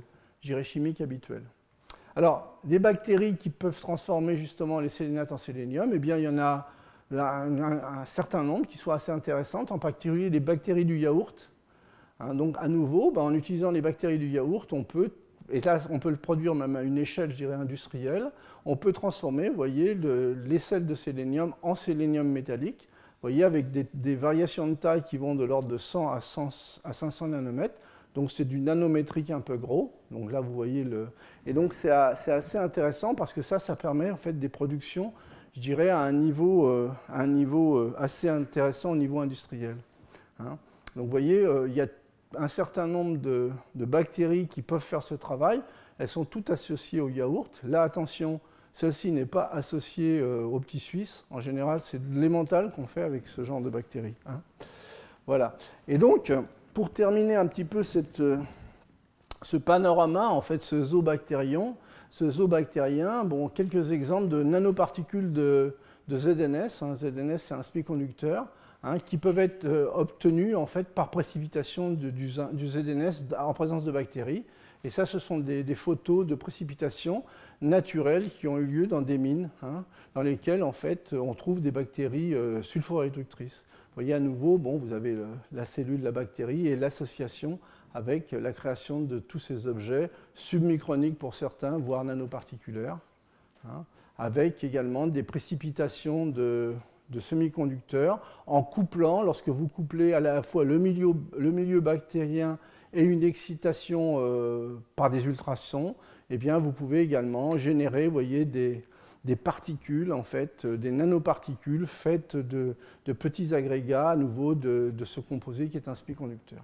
je dirais, chimiques habituelles. Alors, des bactéries qui peuvent transformer justement les sélénates en sélénium, eh bien, il y en a un certain nombre qui sont assez intéressantes, en particulier les bactéries du yaourt. Hein, donc, à nouveau, en utilisant les bactéries du yaourt, on peut, et là, on peut le produire même à une échelle, je dirais, industrielle, on peut transformer, vous voyez, les sels de sélénium en sélénium métallique, vous voyez, avec des variations de taille qui vont de l'ordre de 100 à 500 nanomètres. Donc c'est du nanométrique un peu gros. Donc là, vous voyez le... Et donc c'est assez intéressant parce que ça permet en fait des productions, je dirais, à un niveau assez intéressant au niveau industriel. Hein. Donc vous voyez, il y a un certain nombre de bactéries qui peuvent faire ce travail. Elles sont toutes associées au yaourt. Là, attention, celle-ci n'est pas associée au petit suisse. En général, c'est de l'emmental qu'on fait avec ce genre de bactéries. Hein. Voilà. Et donc... Pour terminer un petit peu ce panorama, en fait, ce zoobactérien, bon, quelques exemples de nanoparticules de ZNS. Hein. ZNS, c'est un semi-conducteur, hein, qui peuvent être obtenus en fait, par précipitation du ZNS en présence de bactéries. Et ça, ce sont des photos de précipitation naturelles qui ont eu lieu dans des mines, hein, dans lesquelles en fait, on trouve des bactéries sulforéductrices. Vous voyez à nouveau, bon, vous avez la cellule de la bactérie et l'association avec la création de tous ces objets submicroniques pour certains, voire nanoparticulaires, hein, avec également des précipitations de semi-conducteurs en couplant, lorsque vous couplez à la fois le milieu bactérien et une excitation par des ultrasons, eh bien, vous pouvez également générer, vous voyez, des particules, en fait, des nanoparticules faites de petits agrégats, à nouveau, de ce composé qui est un semi-conducteur.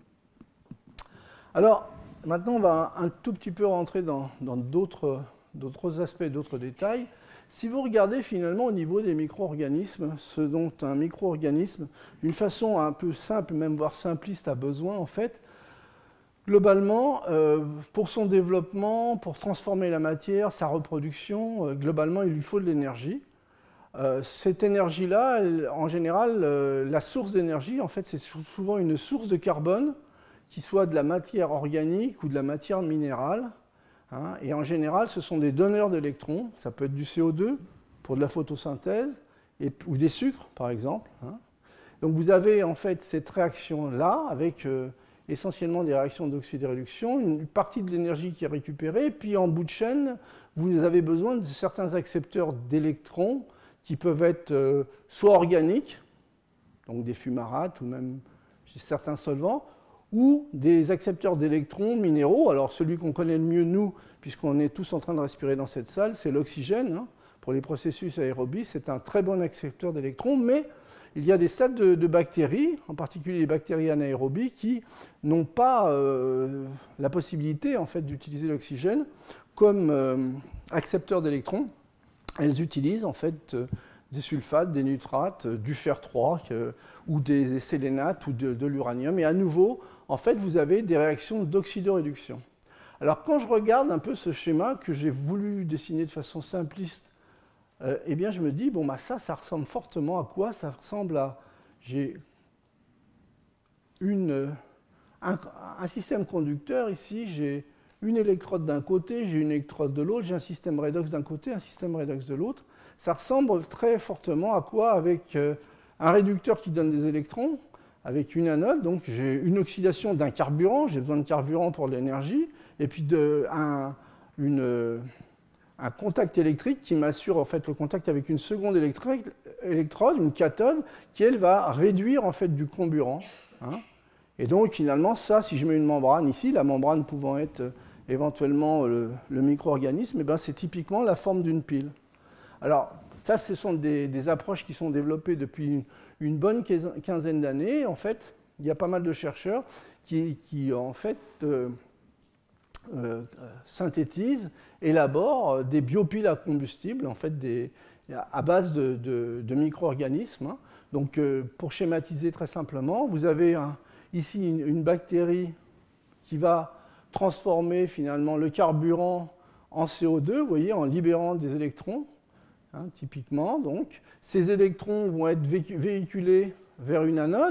Alors, maintenant, on va un tout petit peu rentrer dans d'autres aspects, d'autres détails. Si vous regardez finalement au niveau des micro-organismes, ce dont un micro-organisme, d'une façon un peu simple, même voire simpliste, a besoin, en fait, globalement, pour son développement, pour transformer la matière, sa reproduction, globalement, il lui faut de l'énergie. Cette énergie-là, en général, la source d'énergie, en fait, c'est souvent une source de carbone, qui soit de la matière organique ou de la matière minérale. Hein, et en général, ce sont des donneurs d'électrons. Ça peut être du CO2 pour de la photosynthèse, ou des sucres, par exemple. Hein. Donc vous avez en fait cette réaction-là, avec... essentiellement des réactions d'oxydoréduction, une partie de l'énergie qui est récupérée, puis en bout de chaîne, vous avez besoin de certains accepteurs d'électrons qui peuvent être soit organiques, donc des fumarates ou même certains solvants, ou des accepteurs d'électrons minéraux. Alors celui qu'on connaît le mieux, nous, puisqu'on est tous en train de respirer dans cette salle, c'est l'oxygène. Hein. Pour les processus aérobies, c'est un très bon accepteur d'électrons, mais il y a des stades de bactéries, en particulier les bactéries anaérobies, qui n'ont pas la possibilité en fait, d'utiliser l'oxygène comme accepteur d'électrons. Elles utilisent en fait des sulfates, des nitrates, du fer 3 ou des sélénates ou de l'uranium. Et à nouveau, en fait, vous avez des réactions d'oxydoréduction. Alors quand je regarde un peu ce schéma que j'ai voulu dessiner de façon simpliste, eh bien, je me dis, bon, bah, ça ressemble fortement à quoi? Ça ressemble à... J'ai un système conducteur ici, j'ai une électrode d'un côté, j'ai une électrode de l'autre, j'ai un système redox d'un côté, un système redox de l'autre. Ça ressemble très fortement à quoi? Avec un réducteur qui donne des électrons, avec une anode, donc j'ai une oxydation d'un carburant, j'ai besoin de carburant pour de l'énergie, et puis un contact électrique qui m'assure en fait le contact avec une seconde électrode, une cathode, qui elle va réduire en fait du comburant. Hein. Et donc finalement ça, si je mets une membrane ici, la membrane pouvant être éventuellement le micro-organisme, eh ben, c'est typiquement la forme d'une pile. Alors ça, ce sont des approches qui sont développées depuis une bonne quinzaine d'années. En fait, il y a pas mal de chercheurs qui en fait synthétisent, élaborent des biopiles à combustible, en fait à base de micro-organismes. Hein. Donc, pour schématiser très simplement, vous avez ici une bactérie qui va transformer finalement le carburant en CO2, vous voyez, en libérant des électrons, hein, typiquement. Donc, ces électrons vont être véhiculés vers une anode.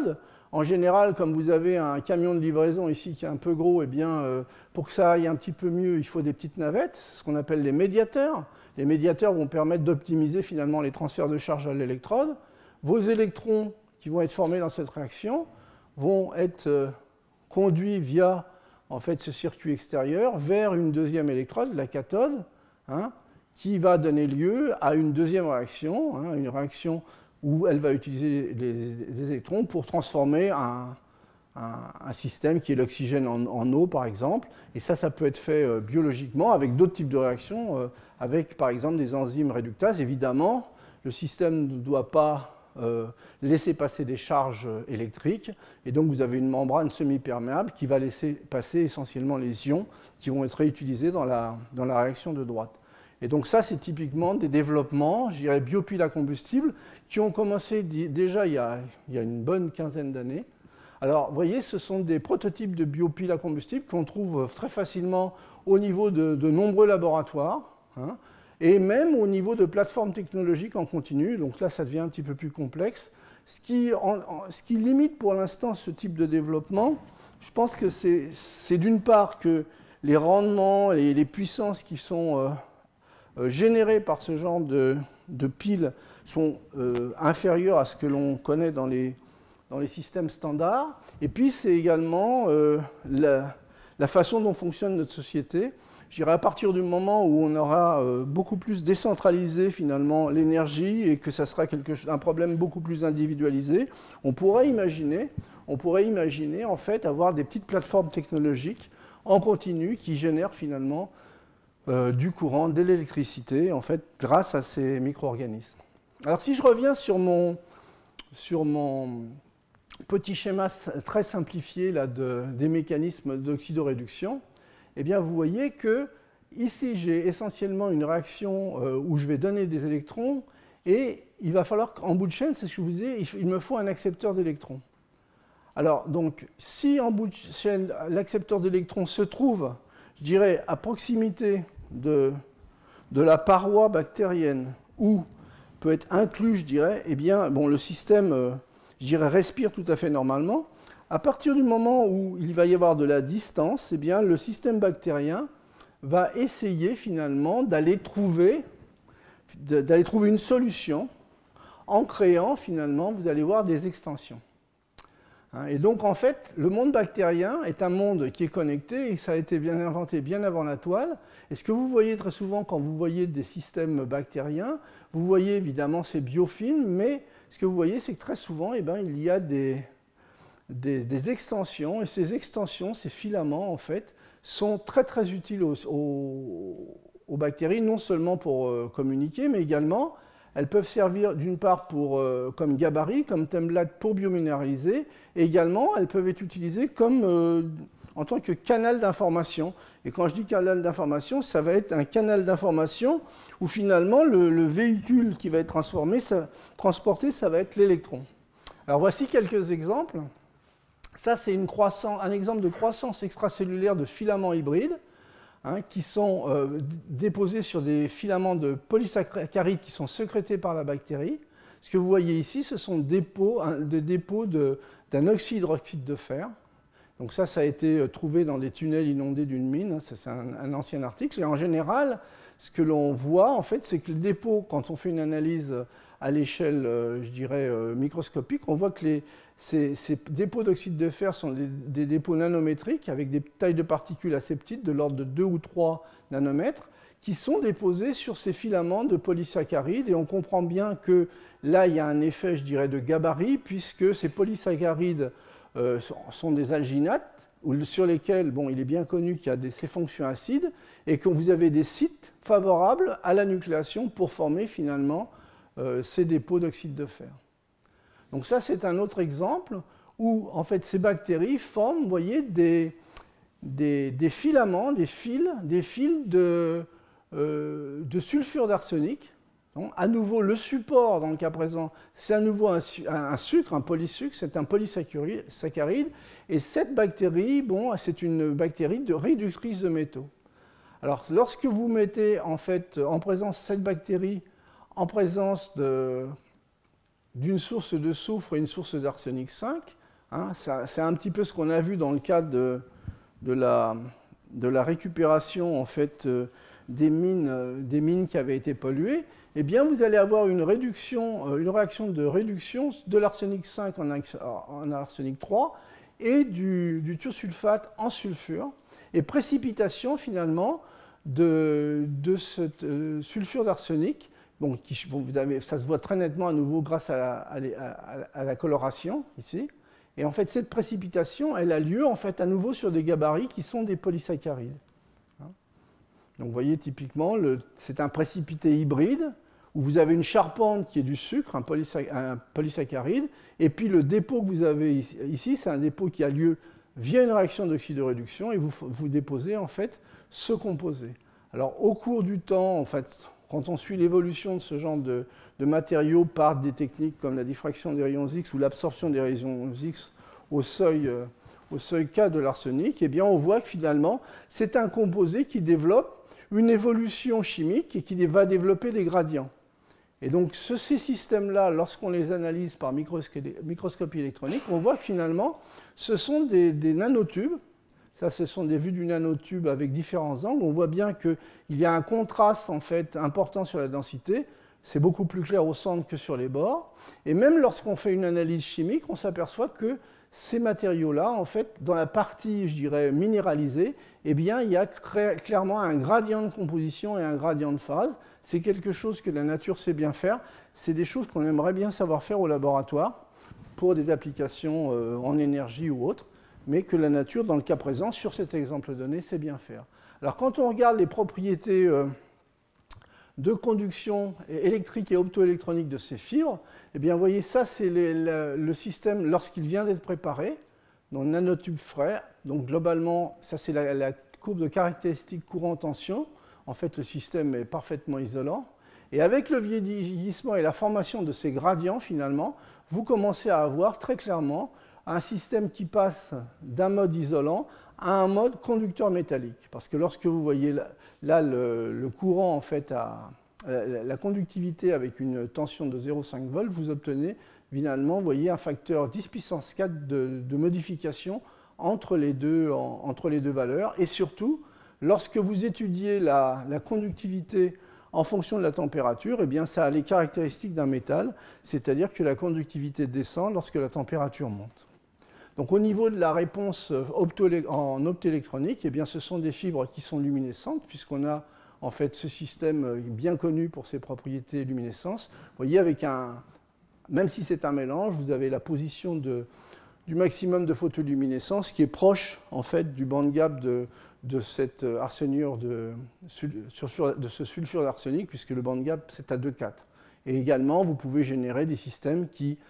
En général, comme vous avez un camion de livraison ici qui est un peu gros, eh bien, pour que ça aille un petit peu mieux, il faut des petites navettes, ce qu'on appelle les médiateurs. Les médiateurs vont permettre d'optimiser finalement les transferts de charge à l'électrode. Vos électrons qui vont être formés dans cette réaction vont être conduits via en fait, ce circuit extérieur vers une deuxième électrode, la cathode, hein, qui va donner lieu à une deuxième réaction, hein, une réaction où elle va utiliser des électrons pour transformer un système qui est l'oxygène en eau, par exemple. Et ça peut être fait biologiquement avec d'autres types de réactions, avec, par exemple, des enzymes réductases. Évidemment, le système ne doit pas laisser passer des charges électriques, et donc vous avez une membrane semi-perméable qui va laisser passer essentiellement les ions qui vont être réutilisés dans la réaction de droite. Et donc ça, c'est typiquement des développements, je dirais, biopiles à combustible, qui ont commencé déjà il y a une bonne quinzaine d'années. Alors, vous voyez, ce sont des prototypes de biopiles à combustible qu'on trouve très facilement au niveau de nombreux laboratoires, hein, et même au niveau de plateformes technologiques en continu. Donc là, ça devient un petit peu plus complexe. Ce qui limite pour l'instant ce type de développement, je pense que c'est d'une part que les rendements et les puissances qui sont générées par ce genre de piles sont inférieurs à ce que l'on connaît dans les systèmes standards. Et puis, c'est également la façon dont fonctionne notre société. Je dirais à partir du moment où on aura beaucoup plus décentralisé finalement l'énergie et que ça sera un problème beaucoup plus individualisé, on pourrait imaginer en fait avoir des petites plateformes technologiques en continu qui génèrent finalement du courant, de l'électricité, en fait, grâce à ces micro-organismes. Alors si je reviens sur mon petit schéma très simplifié là, des mécanismes d'oxydoréduction, eh bien, vous voyez que ici, j'ai essentiellement une réaction où je vais donner des électrons et il va falloir qu'en bout de chaîne, c'est ce que je vous disais, il me faut un accepteur d'électrons. Alors, donc, si en bout de chaîne, l'accepteur d'électrons se trouve, je dirais, à proximité de la paroi bactérienne ou peut être inclus, je dirais, eh bien, bon, le système, je dirais, respire tout à fait normalement. À partir du moment où il va y avoir de la distance, eh bien, le système bactérien va essayer finalement d'aller trouver une solution en créant finalement, vous allez voir, des extensions. Et donc en fait, le monde bactérien est un monde qui est connecté et ça a été bien inventé bien avant la toile. Et ce que vous voyez très souvent quand vous voyez des systèmes bactériens, vous voyez évidemment ces biofilms, mais ce que vous voyez, c'est que très souvent, eh bien, il y a des extensions, et ces extensions, ces filaments, en fait, sont très très utiles aux bactéries, non seulement pour communiquer, mais également, elles peuvent servir d'une part comme gabarit, comme template pour biominéraliser, et également, elles peuvent être utilisées en tant que canal d'information. Et quand je dis canal d'information, ça va être un canal d'information où finalement, le véhicule qui va être transporté, ça va être l'électron. Alors voici quelques exemples. Ça, c'est un exemple de croissance extracellulaire de filaments hybrides, hein, qui sont déposés sur des filaments de polysaccharides qui sont sécrétés par la bactérie. Ce que vous voyez ici, ce sont des dépôts d'un oxyde de fer. Donc ça a été trouvé dans des tunnels inondés d'une mine. Hein, c'est un ancien article. Et en général, ce que l'on voit, en fait, c'est que les dépôts, quand on fait une analyse à l'échelle, je dirais, microscopique, on voit que ces dépôts d'oxyde de fer sont des dépôts nanométriques avec des tailles de particules assez petites, de l'ordre de 2 ou 3 nanomètres, qui sont déposés sur ces filaments de polysaccharides. Et on comprend bien que là, il y a un effet, je dirais, de gabarit, puisque ces polysaccharides sont des alginates, sur lesquels, bon, il est bien connu qu'il y a ces fonctions acides, et que vous avez des sites favorables à la nucléation pour former finalement ces dépôts d'oxyde de fer. Donc ça, c'est un autre exemple où, en fait, ces bactéries forment, vous voyez, des filaments, des fils de sulfure d'arsenic. À nouveau, le support, dans le cas présent, c'est à nouveau un sucre, un polysucre, c'est un polysaccharide. Et cette bactérie, bon, c'est une bactérie réductrice de métaux. Alors, lorsque vous mettez, en fait, en présence cette bactérie, en présence d'une source de soufre et une source d'arsenic 5, Hein. C'est un petit peu ce qu'on a vu dans le cadre de la récupération en fait, des mines qui avaient été polluées. Eh bien, vous allez avoir une réaction de réduction de l'arsenic 5 en arsenic 3 et du thiosulfate en sulfure, et précipitation finalement de ce sulfure d'arsenic. Bon, ça se voit très nettement à nouveau grâce à la coloration ici. Et en fait, cette précipitation, elle a lieu en fait à nouveau sur des gabarits qui sont des polysaccharides. Donc vous voyez typiquement, c'est un précipité hybride où vous avez une charpente qui est du sucre, un polysaccharide, et puis le dépôt que vous avez ici, c'est un dépôt qui a lieu via une réaction d'oxydoréduction, et vous déposez en fait ce composé. Alors au cours du temps, en fait, quand on suit l'évolution de ce genre de matériaux par des techniques comme la diffraction des rayons X ou l'absorption des rayons X au seuil K de l'arsenic, eh bien on voit que finalement c'est un composé qui développe une évolution chimique et qui va développer des gradients. Et donc ces systèmes-là, lorsqu'on les analyse par microscopie électronique, on voit que finalement ce sont des nanotubes. Ça, ce sont des vues du nanotube avec différents angles. On voit bien qu'il y a un contraste en fait, important sur la densité. C'est beaucoup plus clair au centre que sur les bords. Et même lorsqu'on fait une analyse chimique, on s'aperçoit que ces matériaux-là, en fait, dans la partie, je dirais, minéralisée, eh bien, il y a clairement un gradient de composition et un gradient de phase. C'est quelque chose que la nature sait bien faire. C'est des choses qu'on aimerait bien savoir faire au laboratoire pour des applications en énergie ou autres, mais que la nature, dans le cas présent, sur cet exemple donné, sait bien faire. Alors, quand on regarde les propriétés de conduction électrique et optoélectronique de ces fibres, eh bien, vous voyez, ça, c'est le système lorsqu'il vient d'être préparé, donc nanotube frais. Donc, globalement, ça, c'est la courbe de caractéristiques courant-tension. En fait, le système est parfaitement isolant. Et avec le vieillissement et la formation de ces gradients, finalement, vous commencez à avoir très clairement un système qui passe d'un mode isolant à un mode conducteur métallique. Parce que lorsque vous voyez là le courant, en fait, la conductivité avec une tension de 0,5 volts, vous obtenez finalement, vous voyez, un facteur 10 puissance 4 de modification entre les deux valeurs. Et surtout, lorsque vous étudiez la conductivité en fonction de la température, eh bien, ça a les caractéristiques d'un métal, c'est-à-dire que la conductivité descend lorsque la température monte. Donc au niveau de la réponse en optoélectronique, eh bien, ce sont des fibres qui sont luminescentes, puisqu'on a en fait ce système bien connu pour ses propriétés luminescence. Vous voyez, même si c'est un mélange, vous avez la position du maximum de photoluminescence qui est proche en fait, du band gap de cette arsenure de ce sulfure d'arsenic, puisque le band gap c'est à 2,4. Et également, vous pouvez générer des systèmes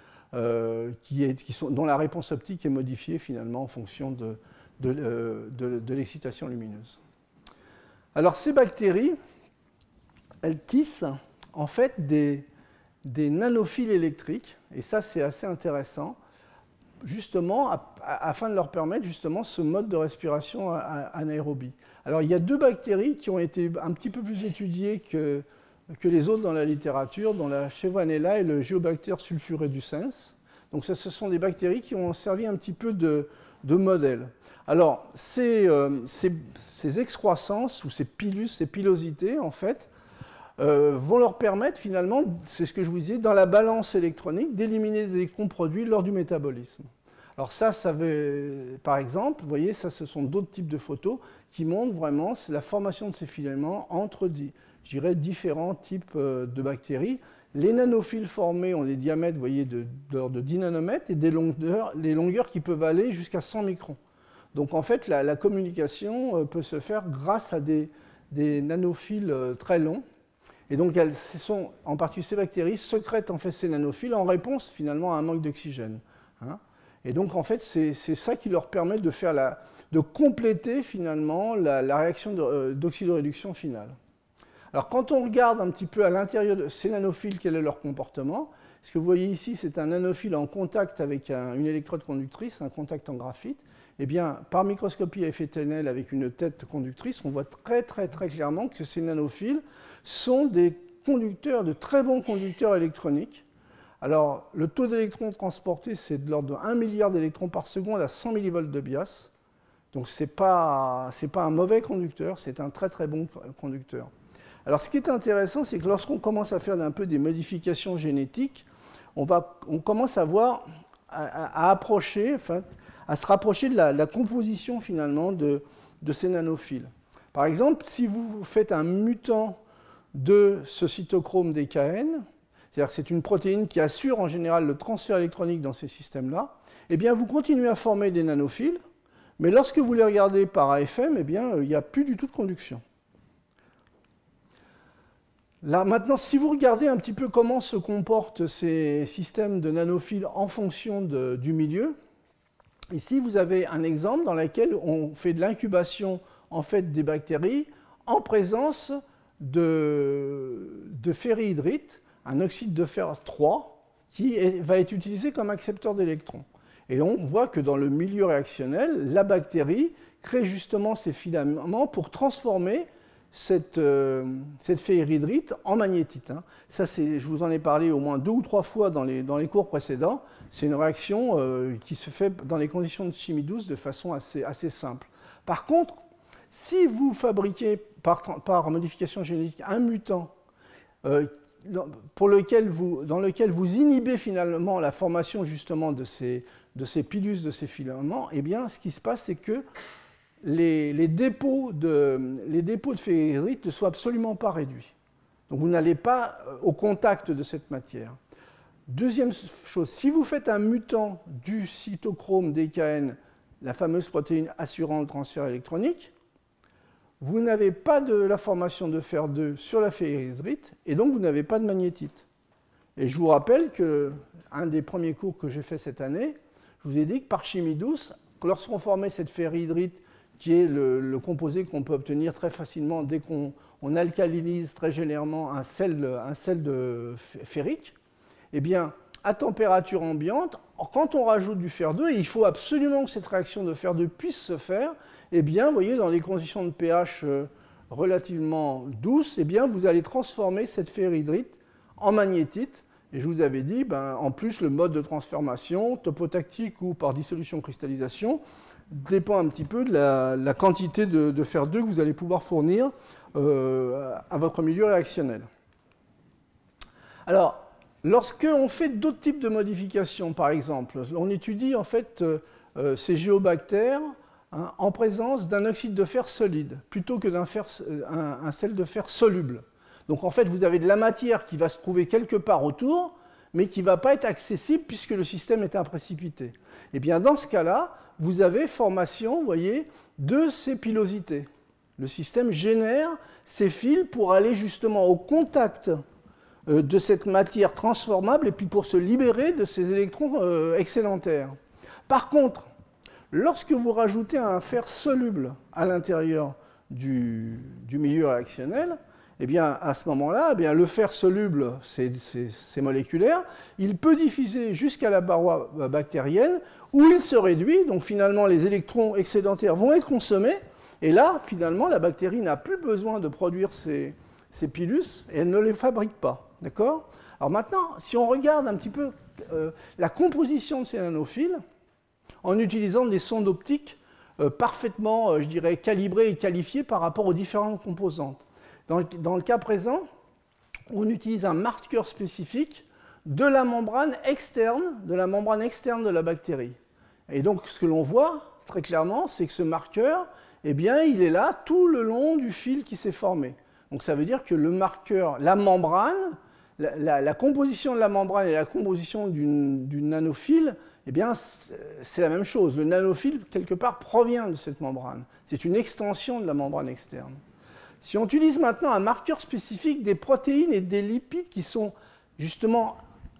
dont la réponse optique est modifiée finalement en fonction de l'excitation lumineuse. Alors ces bactéries, elles tissent en fait des nanophiles électriques, et ça c'est assez intéressant, justement afin de leur permettre justement ce mode de respiration anaérobie. Alors il y a deux bactéries qui ont été un petit peu plus étudiées que les autres dans la littérature, dont la Shewanella et le Geobacter sulfureduscens. Donc ce sont des bactéries qui ont servi un petit peu de modèle. Alors ces excroissances ou ces pilosités en fait vont leur permettre finalement, c'est ce que je vous disais, dans la balance électronique, d'éliminer des électrons produits lors du métabolisme. Alors ça par exemple, vous voyez, ça ce sont d'autres types de photos qui montrent vraiment la formation de ces filaments entre, je dirais, différents types de bactéries. Les nanophiles formés ont des diamètres, vous voyez, de 10 nanomètres et les longueurs qui peuvent aller jusqu'à 100 microns. Donc en fait, la communication peut se faire grâce à des nanophiles très longs. Et donc en particulier ces bactéries secrètent en fait ces nanophiles en réponse finalement à un manque d'oxygène. Hein. Et donc en fait, c'est ça qui leur permet de compléter finalement la réaction d'oxydoréduction finale. Alors quand on regarde un petit peu à l'intérieur de ces nanophiles, quel est leur comportement, ce que vous voyez ici, c'est un nanophile en contact avec une électrode conductrice, un contact en graphite. Eh bien, par microscopie à effet Ténel avec une tête conductrice, on voit très clairement que ces nanophiles sont des conducteurs, de très bons conducteurs électroniques, Alors, le taux d'électrons transportés, c'est de l'ordre de 1 milliard d'électrons par seconde à 100 millivolts de bias. Donc, ce n'est pas un mauvais conducteur, c'est un très très bon conducteur. Alors, ce qui est intéressant, c'est que lorsqu'on commence à faire un peu des modifications génétiques, on commence à voir, à se rapprocher de la composition finalement de ces nanophiles. Par exemple, si vous faites un mutant de ce cytochrome DKN, c'est-à-dire que c'est une protéine qui assure en général le transfert électronique dans ces systèmes-là, eh bien vous continuez à former des nanophiles, mais lorsque vous les regardez par AFM, eh bien il n'y a plus du tout de conduction. Là, maintenant, si vous regardez un petit peu comment se comportent ces systèmes de nanophiles en fonction du milieu, ici vous avez un exemple dans lequel on fait de l'incubation en fait, des bactéries en présence de ferrihydrite, un oxyde de fer 3, qui va être utilisé comme accepteur d'électrons. Et on voit que dans le milieu réactionnel, la bactérie crée justement ces filaments pour transformer cette ferrihydrite en magnétite. Ça, je vous en ai parlé au moins 2 ou 3 fois dans les cours précédents. C'est une réaction qui se fait dans les conditions de chimie douce de façon assez simple. Par contre, si vous fabriquez par modification génétique un mutant dans lequel vous inhibez finalement la formation justement de ces pilus, de ces filaments, eh bien, ce qui se passe, c'est que les dépôts de ferrihydrite ne sont absolument pas réduits. Donc vous n'allez pas au contact de cette matière. Deuxième chose, si vous faites un mutant du cytochrome DKN, la fameuse protéine assurant le transfert électronique, vous n'avez pas de la formation de fer 2 sur la ferrihydrite et donc vous n'avez pas de magnétite. Et je vous rappelle qu'un des premiers cours que j'ai fait cette année, je vous ai dit que par chimie douce, lorsqu'on formait cette ferrihydrite, qui est le composé qu'on peut obtenir très facilement dès qu'on alcalinise très généralement un sel ferrique, eh bien, à température ambiante, quand on rajoute du fer 2, et il faut absolument que cette réaction de fer 2 puisse se faire, eh bien, vous voyez, dans des conditions de pH relativement douces, eh bien, vous allez transformer cette ferrihydrite en magnétite. Et je vous avais dit, en plus, le mode de transformation, topotactique ou par dissolution cristallisation, dépend un petit peu de la quantité de fer 2 que vous allez pouvoir fournir à votre milieu réactionnel. Alors, lorsqu'on fait d'autres types de modifications, par exemple, on étudie en fait ces géobactères en présence d'un oxyde de fer solide, plutôt que d'un sel de fer soluble. Donc en fait, vous avez de la matière qui va se trouver quelque part autour, mais qui ne va pas être accessible puisque le système est imprécipité. Et bien dans ce cas-là, vous avez formation, vous voyez, de ces pilosités. Le système génère ces fils pour aller justement au contact de cette matière transformable et puis pour se libérer de ces électrons excédentaires. Par contre, lorsque vous rajoutez un fer soluble à l'intérieur du milieu réactionnel, eh bien, à ce moment-là, eh bien, le fer soluble, c'est moléculaire, il peut diffuser jusqu'à la paroi bactérienne où il se réduit, donc finalement les électrons excédentaires vont être consommés, et là, finalement, la bactérie n'a plus besoin de produire ces pilus et elle ne les fabrique pas. D'accord ? Alors maintenant, si on regarde un petit peu la composition de ces nanophiles, en utilisant des sondes optiques parfaitement, je dirais, calibrées et qualifiées par rapport aux différentes composantes. Dans le cas présent, on utilise un marqueur spécifique de la membrane externe de la bactérie. Et donc, ce que l'on voit très clairement, c'est que ce marqueur, eh bien, il est là tout le long du fil qui s'est formé. Donc, ça veut dire que le marqueur, la membrane, la composition de la membrane et la composition du nanophile, eh bien, c'est la même chose. Le nanophile, quelque part, provient de cette membrane. C'est une extension de la membrane externe. Si on utilise maintenant un marqueur spécifique des protéines et des lipides qui sont justement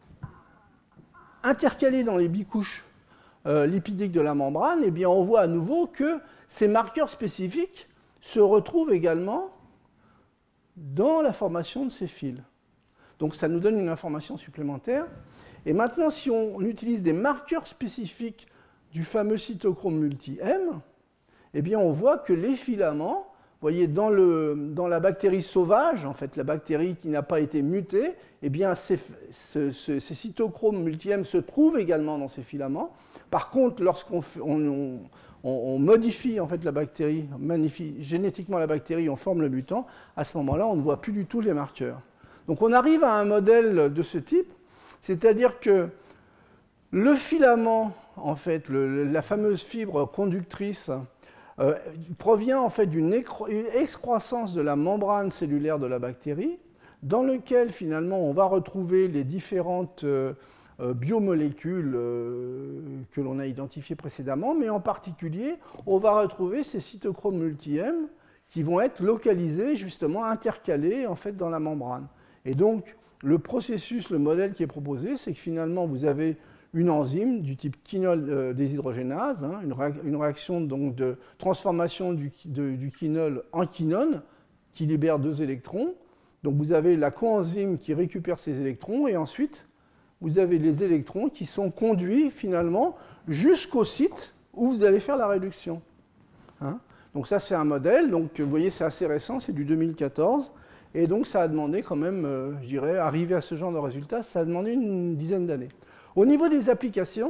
intercalés dans les bicouches lipidiques de la membrane, eh bien on voit à nouveau que ces marqueurs spécifiques se retrouvent également dans la formation de ces fils. Donc ça nous donne une information supplémentaire. Et maintenant, si on utilise des marqueurs spécifiques du fameux cytochrome multi-M, eh bien on voit que les filaments, vous voyez, dans la bactérie sauvage, en fait, la bactérie qui n'a pas été mutée, eh bien, ces cytochromes multi-M se trouvent également dans ces filaments. Par contre, lorsqu'on modifie en fait, la bactérie, magnifie génétiquement la bactérie, on forme le mutant, à ce moment-là, on ne voit plus du tout les marqueurs. Donc on arrive à un modèle de ce type, c'est-à-dire que le filament, en fait, la fameuse fibre conductrice, provient en fait d'une excroissance de la membrane cellulaire de la bactérie, dans lequel finalement on va retrouver les différentes biomolécules que l'on a identifiées précédemment, mais en particulier, on va retrouver ces cytochromes multi-M qui vont être localisés, justement intercalés en fait, dans la membrane. Et donc, le processus, le modèle qui est proposé, c'est que finalement, vous avez une enzyme du type quinol déshydrogénase, hein, une réaction donc, de transformation du quinol en quinone qui libère 2 électrons. Donc, vous avez la coenzyme qui récupère ces électrons et ensuite, vous avez les électrons qui sont conduits finalement jusqu'au site où vous allez faire la réduction. Hein. Donc ça, c'est un modèle. Donc, vous voyez, c'est assez récent, c'est du 2014. Et donc, ça a demandé quand même, je dirais, arriver à ce genre de résultat, ça a demandé une dizaine d'années. Au niveau des applications,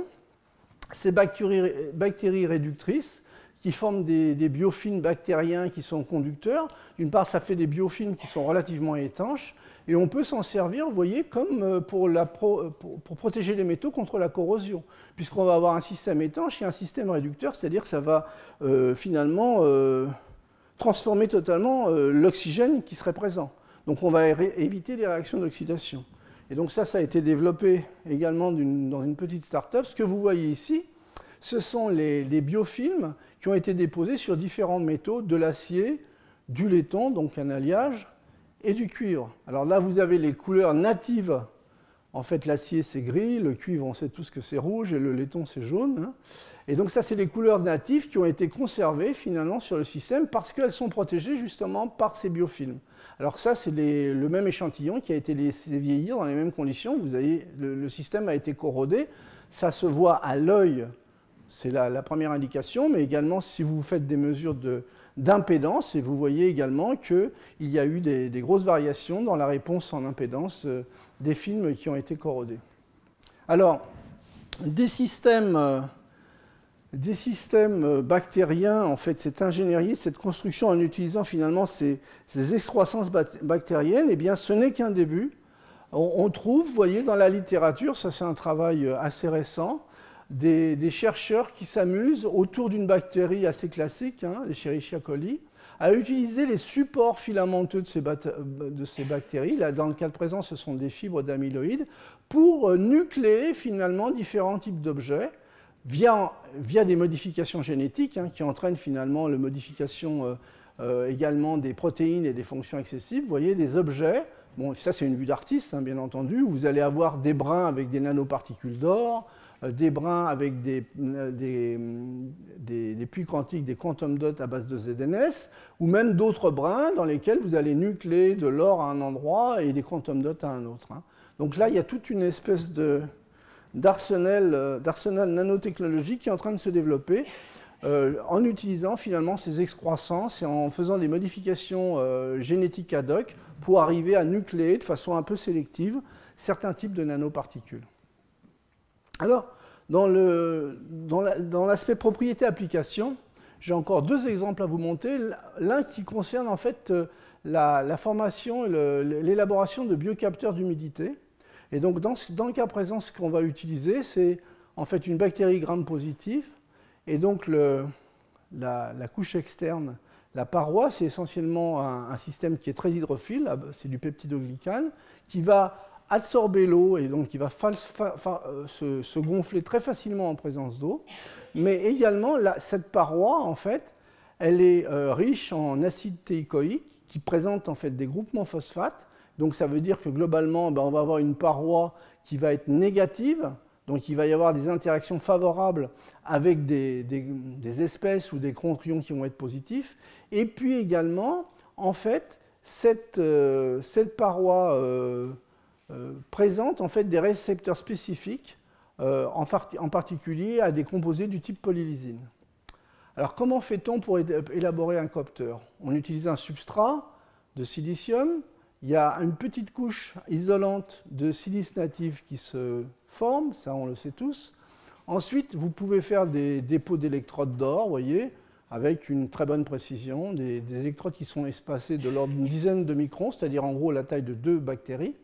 ces bactéries réductrices qui forment des biofilms bactériens qui sont conducteurs, d'une part, ça fait des biofilms qui sont relativement étanches, et on peut s'en servir, vous voyez, comme pour protéger les métaux contre la corrosion, puisqu'on va avoir un système étanche et un système réducteur, c'est-à-dire que ça va finalement transformer totalement l'oxygène qui serait présent. Donc on va éviter les réactions d'oxydation. Et donc ça a été développé également dans une petite start-up. Ce que vous voyez ici, ce sont les biofilms qui ont été déposés sur différents métaux, de l'acier, du laiton, donc un alliage, et du cuivre. Alors là, vous avez les couleurs natives. En fait, l'acier, c'est gris, le cuivre, on sait tous que c'est rouge, et le laiton, c'est jaune. Hein. Et donc ça, c'est les couleurs natives qui ont été conservées finalement sur le système parce qu'elles sont protégées justement par ces biofilms. Alors ça, c'est le même échantillon qui a été laissé vieillir dans les mêmes conditions. Vous avez, le système a été corrodé. Ça se voit à l'œil, c'est la première indication, mais également si vous faites des mesures d'impédance, et vous voyez également qu'il y a eu des grosses variations dans la réponse en impédance des films qui ont été corrodés. Alors, des systèmes bactériens, en fait, cette ingénierie, cette construction en utilisant finalement ces excroissances bactériennes, eh bien, ce n'est qu'un début. On trouve, vous voyez, dans la littérature, ça c'est un travail assez récent, des chercheurs qui s'amusent autour d'une bactérie assez classique, hein, l'Escherichia coli, à utiliser les supports filamenteux de ces bactéries. Là, dans le cas présent, ce sont des fibres d'amyloïdes, pour nucléer finalement différents types d'objets via des modifications génétiques hein, qui entraînent finalement la modification également des protéines et des fonctions excessives. Vous voyez des objets, bon, ça c'est une vue d'artiste hein, bien entendu, vous allez avoir des brins avec des nanoparticules d'or, des brins avec des puits quantiques, des quantum dots à base de ZNS, ou même d'autres brins dans lesquels vous allez nucléer de l'or à un endroit et des quantum dots à un autre. Hein. Donc là, il y a toute une espèce d'arsenal nanotechnologique qui est en train de se développer en utilisant finalement ces excroissances et en faisant des modifications génétiques ad hoc pour arriver à nucléer de façon un peu sélective certains types de nanoparticules. Alors, dans l'aspect propriété-application, j'ai encore deux exemples à vous montrer. L'un qui concerne en fait la formation et l'élaboration de biocapteurs d'humidité. Et donc, dans le cas présent, ce qu'on va utiliser, c'est en fait une bactérie gram-positive. Et donc, la couche externe, la paroi, c'est essentiellement un système qui est très hydrophile, c'est du peptidoglycane, qui va absorber l'eau et donc qui va se gonfler très facilement en présence d'eau. Mais également, cette paroi, en fait, elle est riche en acide théicoïque qui présente en fait des groupements phosphates. Donc ça veut dire que globalement, on va avoir une paroi qui va être négative. Donc il va y avoir des interactions favorables avec des espèces ou des contrions qui vont être positifs. Et puis également, en fait, cette paroi présente en fait des récepteurs spécifiques, en particulier à des composés du type polylysine. Alors comment fait-on pour élaborer un coopteur? On utilise un substrat de silicium, il y a une petite couche isolante de silice natif qui se forme, ça on le sait tous. Ensuite, vous pouvez faire des dépôts d'électrodes d'or, vous voyez, avec une très bonne précision, des électrodes qui sont espacées de l'ordre d'une dizaine de microns, c'est-à-dire en gros la taille de 2 bactéries.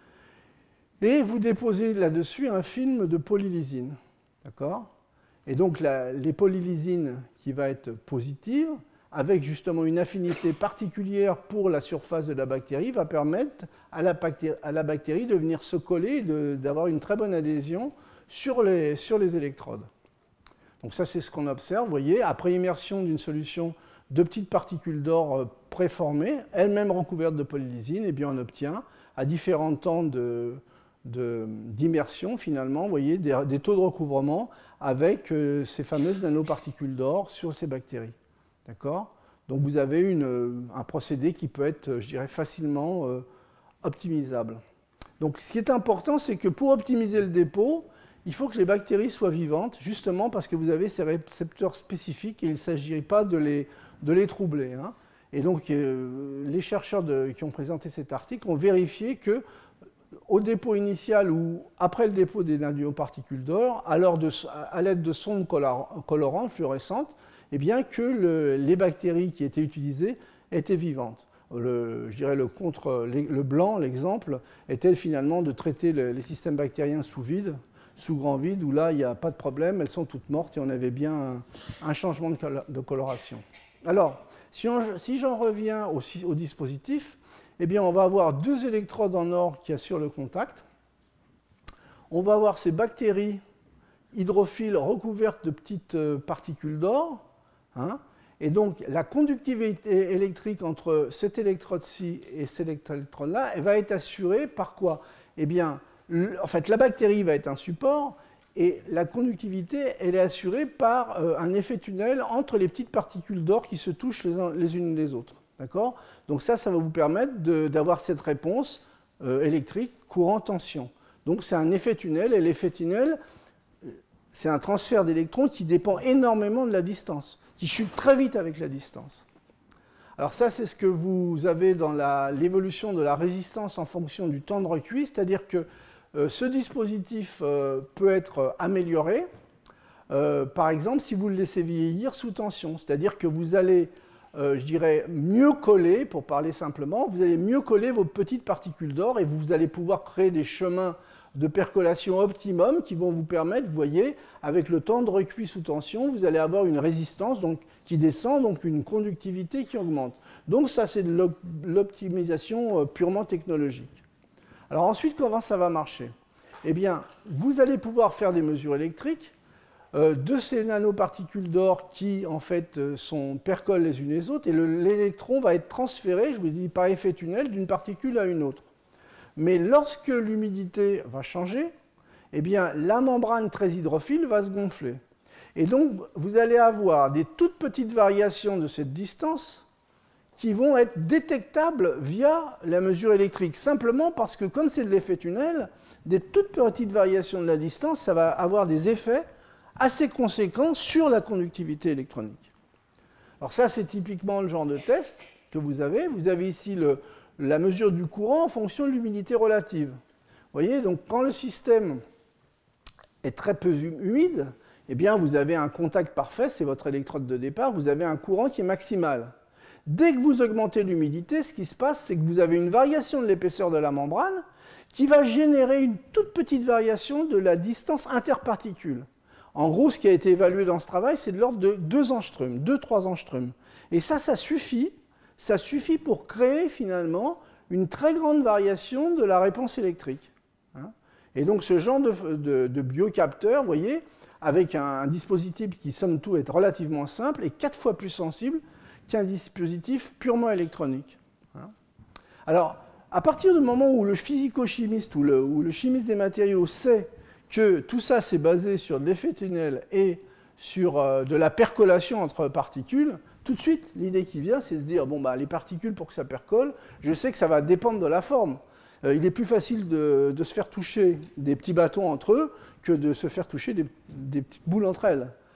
Et vous déposez là-dessus un film de polylysine. D'accord? Et donc les polylysines qui va être positive, avec justement une affinité particulière pour la surface de la bactérie, va permettre à la bactérie de venir se coller, d'avoir une très bonne adhésion sur les électrodes. Donc ça, c'est ce qu'on observe. Vous voyez, après immersion d'une solution de petites particules d'or préformées, elles-mêmes recouvertes de polylysine, eh bien on obtient, à différents temps d'immersion, finalement, vous voyez, des taux de recouvrement avec ces fameuses nanoparticules d'or sur ces bactéries. D'accord? Donc vous avez un procédé qui peut être, je dirais, facilement optimisable. Donc ce qui est important, c'est que pour optimiser le dépôt, il faut que les bactéries soient vivantes, justement parce que vous avez ces récepteurs spécifiques et il ne s'agit pas de les troubler. Hein. Et donc les chercheurs qui ont présenté cet article ont vérifié que au dépôt initial ou après le dépôt des nanoparticules d'or, à l'aide de sondes colorantes fluorescentes, eh bien que les bactéries qui étaient utilisées étaient vivantes. Je dirais le blanc, l'exemple, était finalement de traiter les systèmes bactériens sous vide, sous grand vide, où là, il n'y a pas de problème, elles sont toutes mortes et on avait bien un changement de coloration. Alors, si j'en reviens au dispositif, eh bien, on va avoir 2 électrodes en or qui assurent le contact. On va avoir ces bactéries hydrophiles recouvertes de petites particules d'or. Hein, et donc, la conductivité électrique entre cette électrode-ci et cette électrode-là, elle va être assurée par quoi? Eh bien, en fait, la bactérie va être un support et la conductivité, elle est assurée par un effet tunnel entre les petites particules d'or qui se touchent les unes les autres. D'accord? Donc ça va vous permettre d'avoir cette réponse électrique courant-tension. Donc c'est un effet tunnel et l'effet tunnel, c'est un transfert d'électrons qui dépend énormément de la distance, qui chute très vite avec la distance. Alors ça, c'est ce que vous avez dans l'évolution de la résistance en fonction du temps de recuit, c'est-à-dire que ce dispositif peut être amélioré, par exemple, si vous le laissez vieillir sous tension, c'est-à-dire que vous allez, je dirais, mieux coller, pour parler simplement, vous allez mieux coller vos petites particules d'or et vous allez pouvoir créer des chemins de percolation optimum qui vont vous permettre, vous voyez, avec le temps de recuit sous tension, vous allez avoir une résistance qui descend, donc une conductivité qui augmente. Donc ça, c'est de l'optimisation purement technologique. Alors ensuite, comment ça va marcher? Eh bien, vous allez pouvoir faire des mesures électriques de ces nanoparticules d'or qui, en fait, percolent les unes les autres, et l'électron va être transféré, je vous dis, par effet tunnel, d'une particule à une autre. Mais lorsque l'humidité va changer, eh bien, la membrane très hydrophile va se gonfler. Et donc, vous allez avoir des toutes petites variations de cette distance qui vont être détectables via la mesure électrique, simplement parce que, comme c'est de l'effet tunnel, des toutes petites variations de la distance, ça va avoir des effets assez conséquents sur la conductivité électronique. Alors ça, c'est typiquement le genre de test que vous avez. Vous avez ici la mesure du courant en fonction de l'humidité relative. Vous voyez, donc quand le système est très peu humide, eh bien, vous avez un contact parfait, c'est votre électrode de départ, vous avez un courant qui est maximal. Dès que vous augmentez l'humidité, ce qui se passe, c'est que vous avez une variation de l'épaisseur de la membrane qui va générer une toute petite variation de la distance interparticule. En gros, ce qui a été évalué dans ce travail, c'est de l'ordre de 2 angstroms, 2-3 angstroms. Et ça suffit pour créer finalement une très grande variation de la réponse électrique. Et donc ce genre de biocapteur, vous voyez, avec un dispositif qui, somme toute, est relativement simple et 4 fois plus sensible qu'un dispositif purement électronique. Alors, à partir du moment où le physico-chimiste ou le chimiste des matériaux sait que tout ça c'est basé sur de l'effet tunnel et sur de la percolation entre particules, tout de suite, l'idée qui vient, c'est de se dire, bon, bah, les particules, pour que ça percole, je sais que ça va dépendre de la forme. Il est plus facile de se faire toucher des petits bâtons entre eux que de se faire toucher des petites boules entre elles.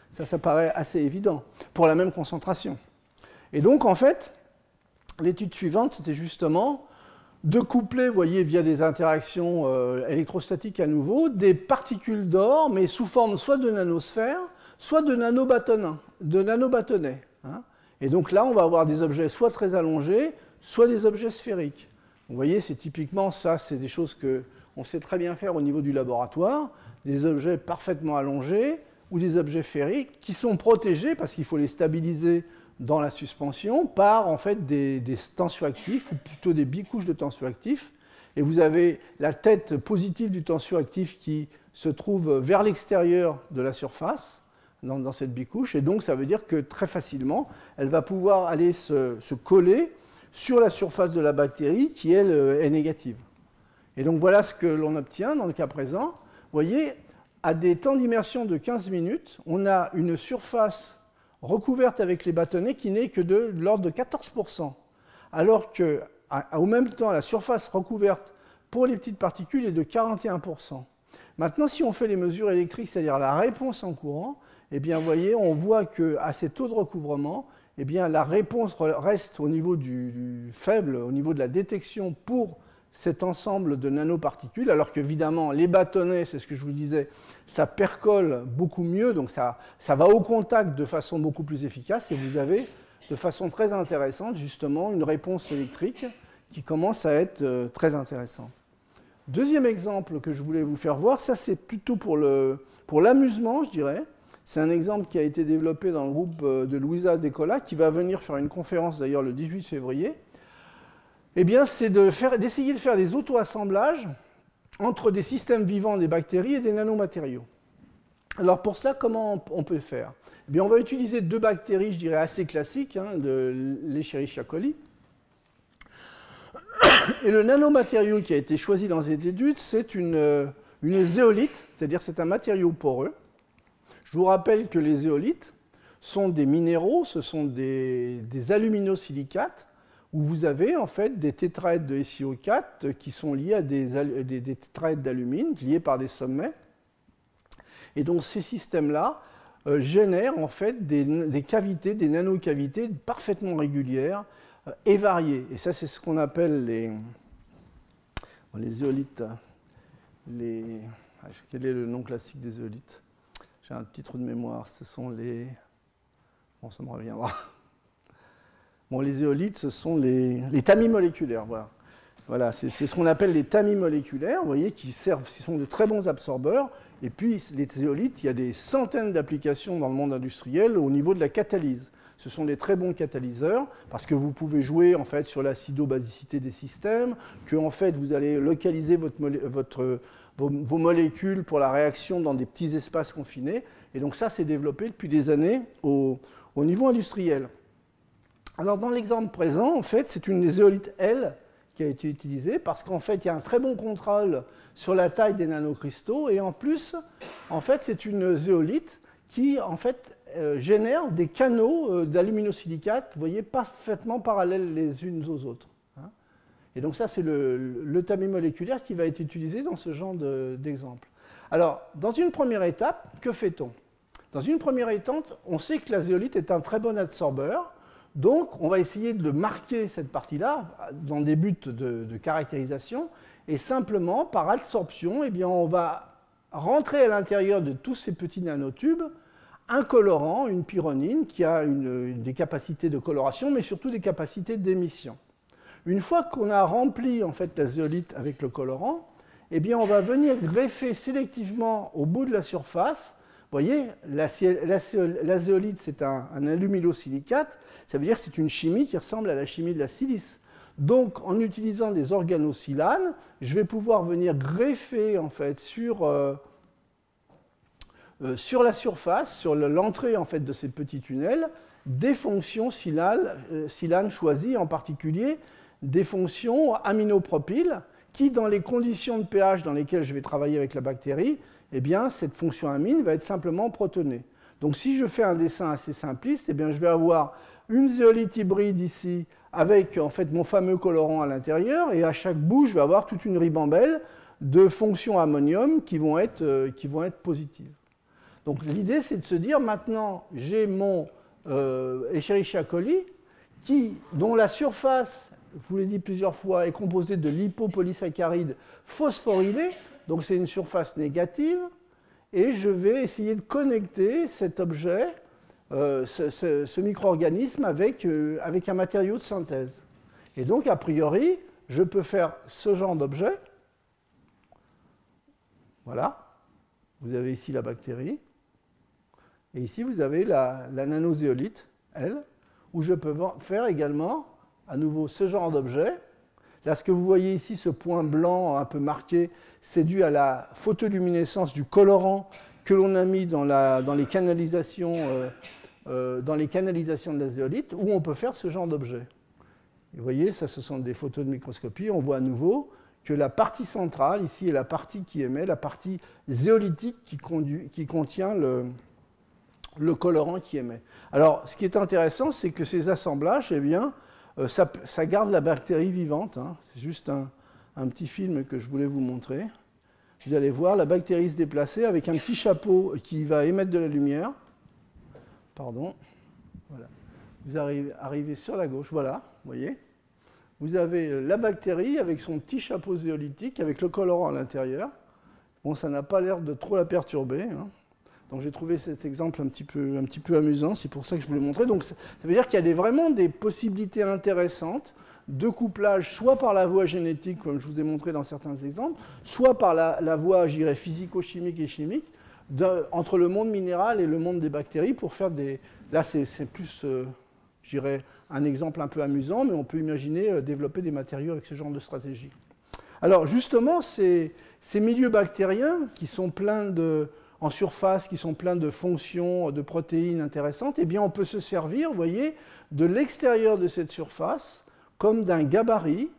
Ça paraît assez évident, pour la même concentration. Et donc, en fait, l'étude suivante, c'était justement de coupler, vous voyez, via des interactions électrostatiques à nouveau, des particules d'or, mais sous forme soit de nanosphères, soit de nanobâtonnets. Hein. Et donc là, on va avoir des objets soit très allongés, soit des objets sphériques. Vous voyez, c'est typiquement ça, c'est des choses qu'on sait très bien faire au niveau du laboratoire, des objets parfaitement allongés ou des objets sphériques qui sont protégés, parce qu'il faut les stabiliser dans la suspension, par en fait des tensioactifs, ou plutôt des bicouches de tensioactifs. Et vous avez la tête positive du tensioactif qui se trouve vers l'extérieur de la surface, dans cette bicouche, et donc ça veut dire que très facilement, elle va pouvoir aller se coller sur la surface de la bactérie qui, elle, est négative. Et donc voilà ce que l'on obtient dans le cas présent. Vous voyez, à des temps d'immersion de 15 minutes, on a une surface recouverte avec les bâtonnets qui n'est que de l'ordre de 14%, alors qu'au même temps, la surface recouverte pour les petites particules est de 41%. Maintenant, si on fait les mesures électriques, c'est-à-dire la réponse en courant, eh bien, vous voyez, on voit qu'à ces taux de recouvrement, eh bien, la réponse reste au niveau du faible, au niveau de la détection pour cet ensemble de nanoparticules, alors qu'évidemment, les bâtonnets, c'est ce que je vous disais, ça percole beaucoup mieux, donc ça va au contact de façon beaucoup plus efficace, et vous avez, de façon très intéressante, justement, une réponse électrique qui commence à être très intéressante. Deuxième exemple que je voulais vous faire voir, ça c'est plutôt pour l'amusement, je dirais. C'est un exemple qui a été développé dans le groupe de Luisa Decola, qui va venir faire une conférence d'ailleurs le 18 février. Eh bien, c'est d'essayer de faire des auto-assemblages entre des systèmes vivants des bactéries et des nanomatériaux. Alors pour cela, comment on peut faire? Eh bien, on va utiliser deux bactéries, je dirais, assez classiques, hein, de l'Escherichia coli. Et le nanomatériau qui a été choisi dans cette étude, c'est une zéolite, c'est-à-dire c'est un matériau poreux. Je vous rappelle que les zéolites sont des minéraux, ce sont des aluminosilicates, où vous avez en fait des tétraèdres de SiO4 qui sont liés à des tétraèdres d'alumine, liés par des sommets. Et donc ces systèmes-là génèrent en fait des cavités, des nanocavités parfaitement régulières et variées. Et ça, c'est ce qu'on appelle les zéolites. Quel est le nom classique des zéolites? J'ai un petit trou de mémoire. Ce sont les... Bon, ça me reviendra. Bon, les zéolites, ce sont les tamis moléculaires. Voilà, c'est ce qu'on appelle les tamis moléculaires, vous voyez, qui sont de très bons absorbeurs. Et puis, les zéolites, il y a des centaines d'applications dans le monde industriel au niveau de la catalyse. Ce sont des très bons catalyseurs, parce que vous pouvez jouer en fait, sur l'acido-basicité des systèmes, que en fait, vous allez localiser vos molécules pour la réaction dans des petits espaces confinés. Et donc ça, c'est développé depuis des années au niveau industriel. Alors dans l'exemple présent, en fait, c'est une zéolite L qui a été utilisée parce qu'en fait, il y a un très bon contrôle sur la taille des nanocristaux et en plus, en fait, c'est une zéolite qui, en fait, génère des canaux d'aluminosilicates, vous voyez, parfaitement parallèles les unes aux autres. Hein. Et donc ça, c'est le tamis moléculaire qui va être utilisé dans ce genre d'exemple. Alors, dans une première étape, que fait-on? Dans une première étape, on sait que la zéolite est un très bon absorbeur. Donc, on va essayer de marquer cette partie-là dans des buts de caractérisation. Et simplement, par adsorption, eh bien, on va rentrer à l'intérieur de tous ces petits nanotubes un colorant, une pyronine, qui a des capacités de coloration, mais surtout des capacités d'émission. Une fois qu'on a rempli en fait, la zéolite avec le colorant, eh bien, on va venir greffer sélectivement au bout de la surface. Vous voyez, la zéolite, c'est un aluminosilicate, ça veut dire que c'est une chimie qui ressemble à la chimie de la silice. Donc, en utilisant des organosilanes, je vais pouvoir venir greffer en fait, sur la surface, sur l'entrée en fait, de ces petits tunnels, des fonctions silanes choisies, en particulier des fonctions aminopropyles, qui, dans les conditions de pH dans lesquelles je vais travailler avec la bactérie, eh bien, cette fonction amine va être simplement protonée. Donc, si je fais un dessin assez simpliste, eh bien, je vais avoir une zéolite hybride ici, avec en fait, mon fameux colorant à l'intérieur, et à chaque bout, je vais avoir toute une ribambelle de fonctions ammonium qui vont être positives. Donc l'idée, c'est de se dire, maintenant, j'ai mon Escherichia coli, dont la surface, je vous l'ai dit plusieurs fois, est composée de lipopolysaccharides phosphorylés, donc c'est une surface négative, et je vais essayer de connecter cet objet, ce micro-organisme, avec un matériau de synthèse. Et donc, a priori, je peux faire ce genre d'objet. Voilà. Vous avez ici la bactérie. Et ici, vous avez la nanozéolite, elle, où je peux faire également, à nouveau, ce genre d'objet. Là, ce que vous voyez ici, ce point blanc un peu marqué, c'est dû à la photoluminescence du colorant que l'on a mis dans les canalisations de la zéolite, où on peut faire ce genre d'objet. Vous voyez, ça, ce sont des photos de microscopie. On voit à nouveau que la partie centrale, ici, est la partie qui émet, la partie zéolitique qui contient le colorant qui émet. Alors, ce qui est intéressant, c'est que ces assemblages, eh bien, ça garde la bactérie vivante. Hein. C'est juste un petit film que je voulais vous montrer. Vous allez voir la bactérie se déplacer avec un petit chapeau qui va émettre de la lumière. Pardon. Voilà. Vous arrivez sur la gauche, voilà, vous voyez. Vous avez la bactérie avec son petit chapeau zéolitique, avec le colorant à l'intérieur. Bon, ça n'a pas l'air de trop la perturber. Hein. Donc j'ai trouvé cet exemple un petit peu amusant, c'est pour ça que je vous l'ai montré. Donc ça veut dire qu'il y a vraiment des possibilités intéressantes de couplage, soit par la voie génétique, comme je vous ai montré dans certains exemples, soit par la voie, je dirais, physico-chimique et chimique, entre le monde minéral et le monde des bactéries, pour faire des... Là, c'est plus, je dirais, un exemple un peu amusant, mais on peut imaginer développer des matériaux avec ce genre de stratégie. Alors justement, ces milieux bactériens qui sont pleins en surface, qui sont pleins de fonctions, de protéines intéressantes, eh bien on peut se servir, vous voyez, de l'extérieur de cette surface comme d'un gabarit,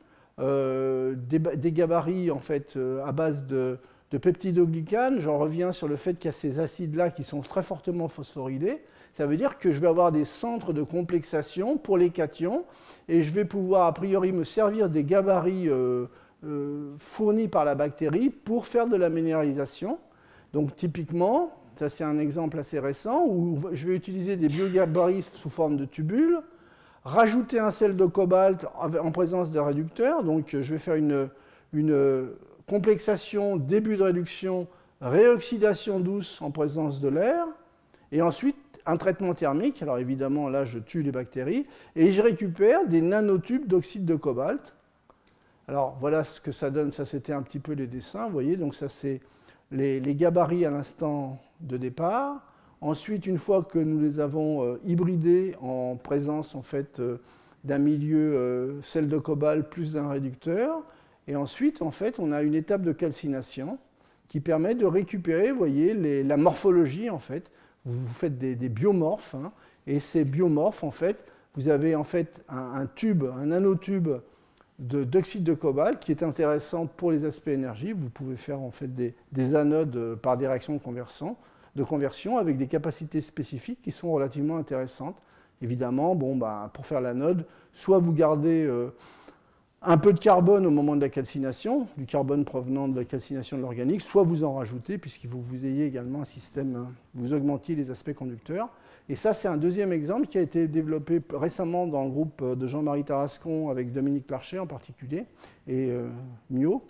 des gabarits en fait à base de peptidoglycanes. J'en reviens sur le fait qu'il y a ces acides-là qui sont très fortement phosphorylés. Ça veut dire que je vais avoir des centres de complexation pour les cations et je vais pouvoir a priori me servir des gabarits fournis par la bactérie pour faire de la minéralisation. Donc typiquement, ça c'est un exemple assez récent où je vais utiliser des biogabarits sous forme de tubules, rajouter un sel de cobalt en présence de réducteurs. Donc je vais faire une complexation, début de réduction, réoxydation douce en présence de l'air, et ensuite un traitement thermique. Alors évidemment, là, je tue les bactéries, et je récupère des nanotubes d'oxyde de cobalt. Alors voilà ce que ça donne, ça c'était un petit peu les dessins, vous voyez, donc ça c'est les gabarits à l'instant de départ. Ensuite, une fois que nous les avons hybridés en présence en fait, d'un milieu sel de cobalt plus d'un réducteur, et ensuite, en fait, on a une étape de calcination qui permet de récupérer, vous voyez, la morphologie, en fait. Vous faites des biomorphes, hein, et ces biomorphes, en fait, vous avez en fait un tube, un nanotube d'oxyde de cobalt qui est intéressant pour les aspects énergie. Vous pouvez faire en fait des anodes par des réactions de conversion avec des capacités spécifiques qui sont relativement intéressantes. Évidemment, bon, bah, pour faire l'anode, soit vous gardez un peu de carbone au moment de la calcination, du carbone provenant de la calcination de l'organique, soit vous en rajoutez, puisqu'il faut que vous ayez également un système, vous augmentiez les aspects conducteurs. Et ça, c'est un deuxième exemple qui a été développé récemment dans le groupe de Jean-Marie Tarascon, avec Dominique Larcher en particulier, et Mio.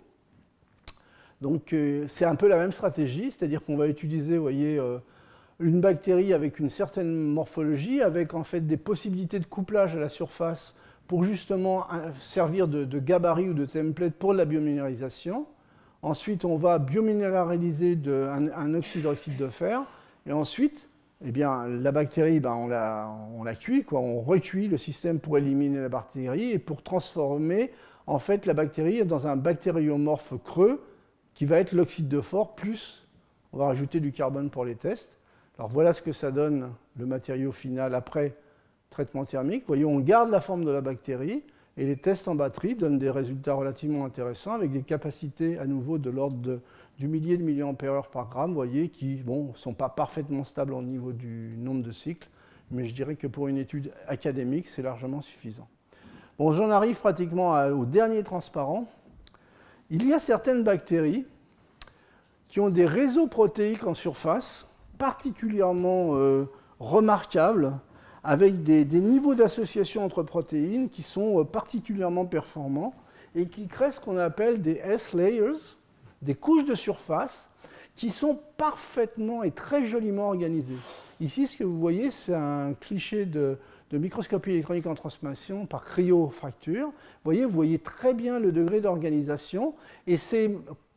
Donc c'est un peu la même stratégie, c'est-à-dire qu'on va utiliser, vous voyez, une bactérie avec une certaine morphologie, avec en fait des possibilités de couplage à la surface pour justement servir de gabarit ou de template pour la biominéralisation. Ensuite, on va biominéraliser un oxyde de fer. Et ensuite, eh bien, la bactérie, ben, on la cuit, quoi. On recuit le système pour éliminer la bactérie et pour transformer en fait, la bactérie dans un bactériomorphe creux qui va être l'oxyde de phore, plus on va rajouter du carbone pour les tests. Alors voilà ce que ça donne, le matériau final après traitement thermique. Vous voyez, on garde la forme de la bactérie et les tests en batterie donnent des résultats relativement intéressants avec des capacités à nouveau de l'ordre du millier de milliampères-heure par gramme, vous voyez, qui ne sont pas parfaitement stables au niveau du nombre de cycles, mais je dirais que pour une étude académique, c'est largement suffisant. Bon, j'en arrive pratiquement au dernier transparent. Il y a certaines bactéries qui ont des réseaux protéiques en surface particulièrement remarquables, avec des niveaux d'association entre protéines qui sont particulièrement performants et qui créent ce qu'on appelle des S-layers, des couches de surface, qui sont parfaitement et très joliment organisées. Ici, ce que vous voyez, c'est un cliché de microscopie électronique en transformation par cryofracture. Vous voyez très bien le degré d'organisation, et ces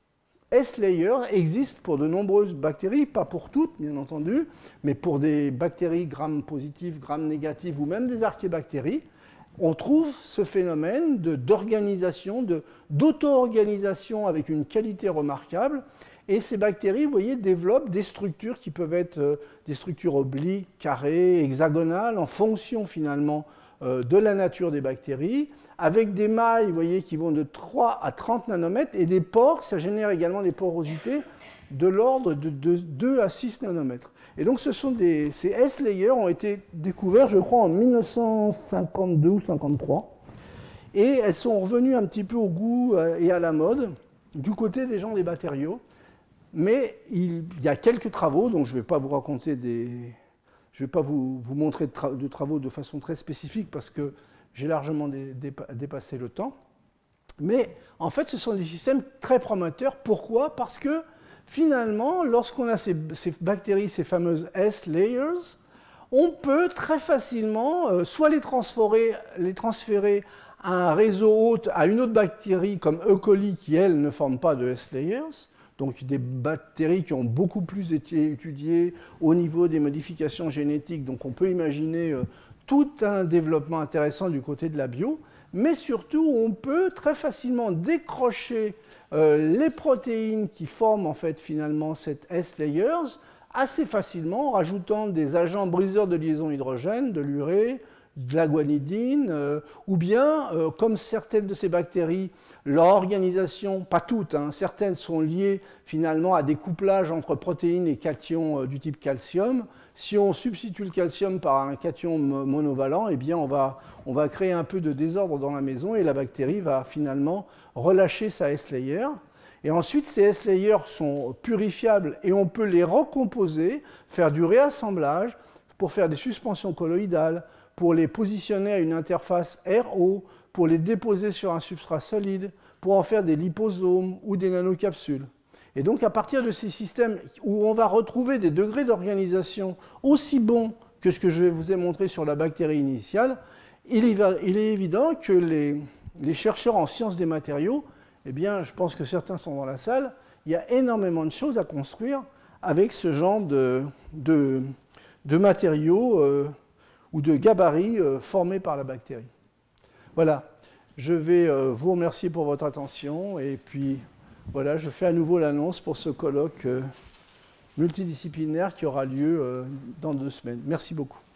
S-layers existent pour de nombreuses bactéries, pas pour toutes, bien entendu, mais pour des bactéries gram positives, gram négatives, ou même des archébactéries. On trouve ce phénomène d'organisation, d'auto-organisation avec une qualité remarquable. Et ces bactéries, vous voyez, développent des structures qui peuvent être des structures obliques, carrées, hexagonales, en fonction finalement de la nature des bactéries, avec des mailles, vous voyez, qui vont de 3 à 30 nanomètres, et des pores, ça génère également des porosités de l'ordre de 2 à 6 nanomètres. Et donc ces S-layers ont été découverts, je crois, en 1952 ou 1953, et elles sont revenues un petit peu au goût et à la mode du côté des gens des bactériaux. Mais il y a quelques travaux, donc je ne vais pas vous raconter je ne vais pas vous montrer de travaux de façon très spécifique parce que j'ai largement dépassé le temps. Mais en fait, ce sont des systèmes très prometteurs. Pourquoi? Parce que finalement, lorsqu'on a ces bactéries, ces fameuses S-layers, on peut très facilement soit les transférer à un réseau hôte, à une autre bactérie comme E. coli qui, elle, ne forme pas de S-layers. Donc des bactéries qui ont beaucoup plus été étudiées au niveau des modifications génétiques. Donc on peut imaginer tout un développement intéressant du côté de la bio. Mais surtout, on peut très facilement décrocher les protéines qui forment en fait finalement cette S-layers assez facilement en rajoutant des agents briseurs de liaison hydrogène, de l'urée, de la guanidine, ou bien, comme certaines de ces bactéries, leur organisation, pas toutes, hein, certaines sont liées finalement à des couplages entre protéines et cations du type calcium. Si on substitue le calcium par un cation monovalent, eh bien on va créer un peu de désordre dans la maison et la bactérie va finalement relâcher sa S-layer. Et ensuite, ces S-layers sont purifiables et on peut les recomposer, faire du réassemblage pour faire des suspensions colloïdales, pour les positionner à une interface RO, pour les déposer sur un substrat solide, pour en faire des liposomes ou des nanocapsules. Et donc à partir de ces systèmes où on va retrouver des degrés d'organisation aussi bons que ce que je vous ai montré sur la bactérie initiale, il est évident que les chercheurs en sciences des matériaux, eh bien je pense que certains sont dans la salle, il y a énormément de choses à construire avec ce genre de matériaux ou de gabarits formés par la bactérie. Voilà, je vais vous remercier pour votre attention et puis voilà, je fais à nouveau l'annonce pour ce colloque multidisciplinaire qui aura lieu dans 2 semaines. Merci beaucoup.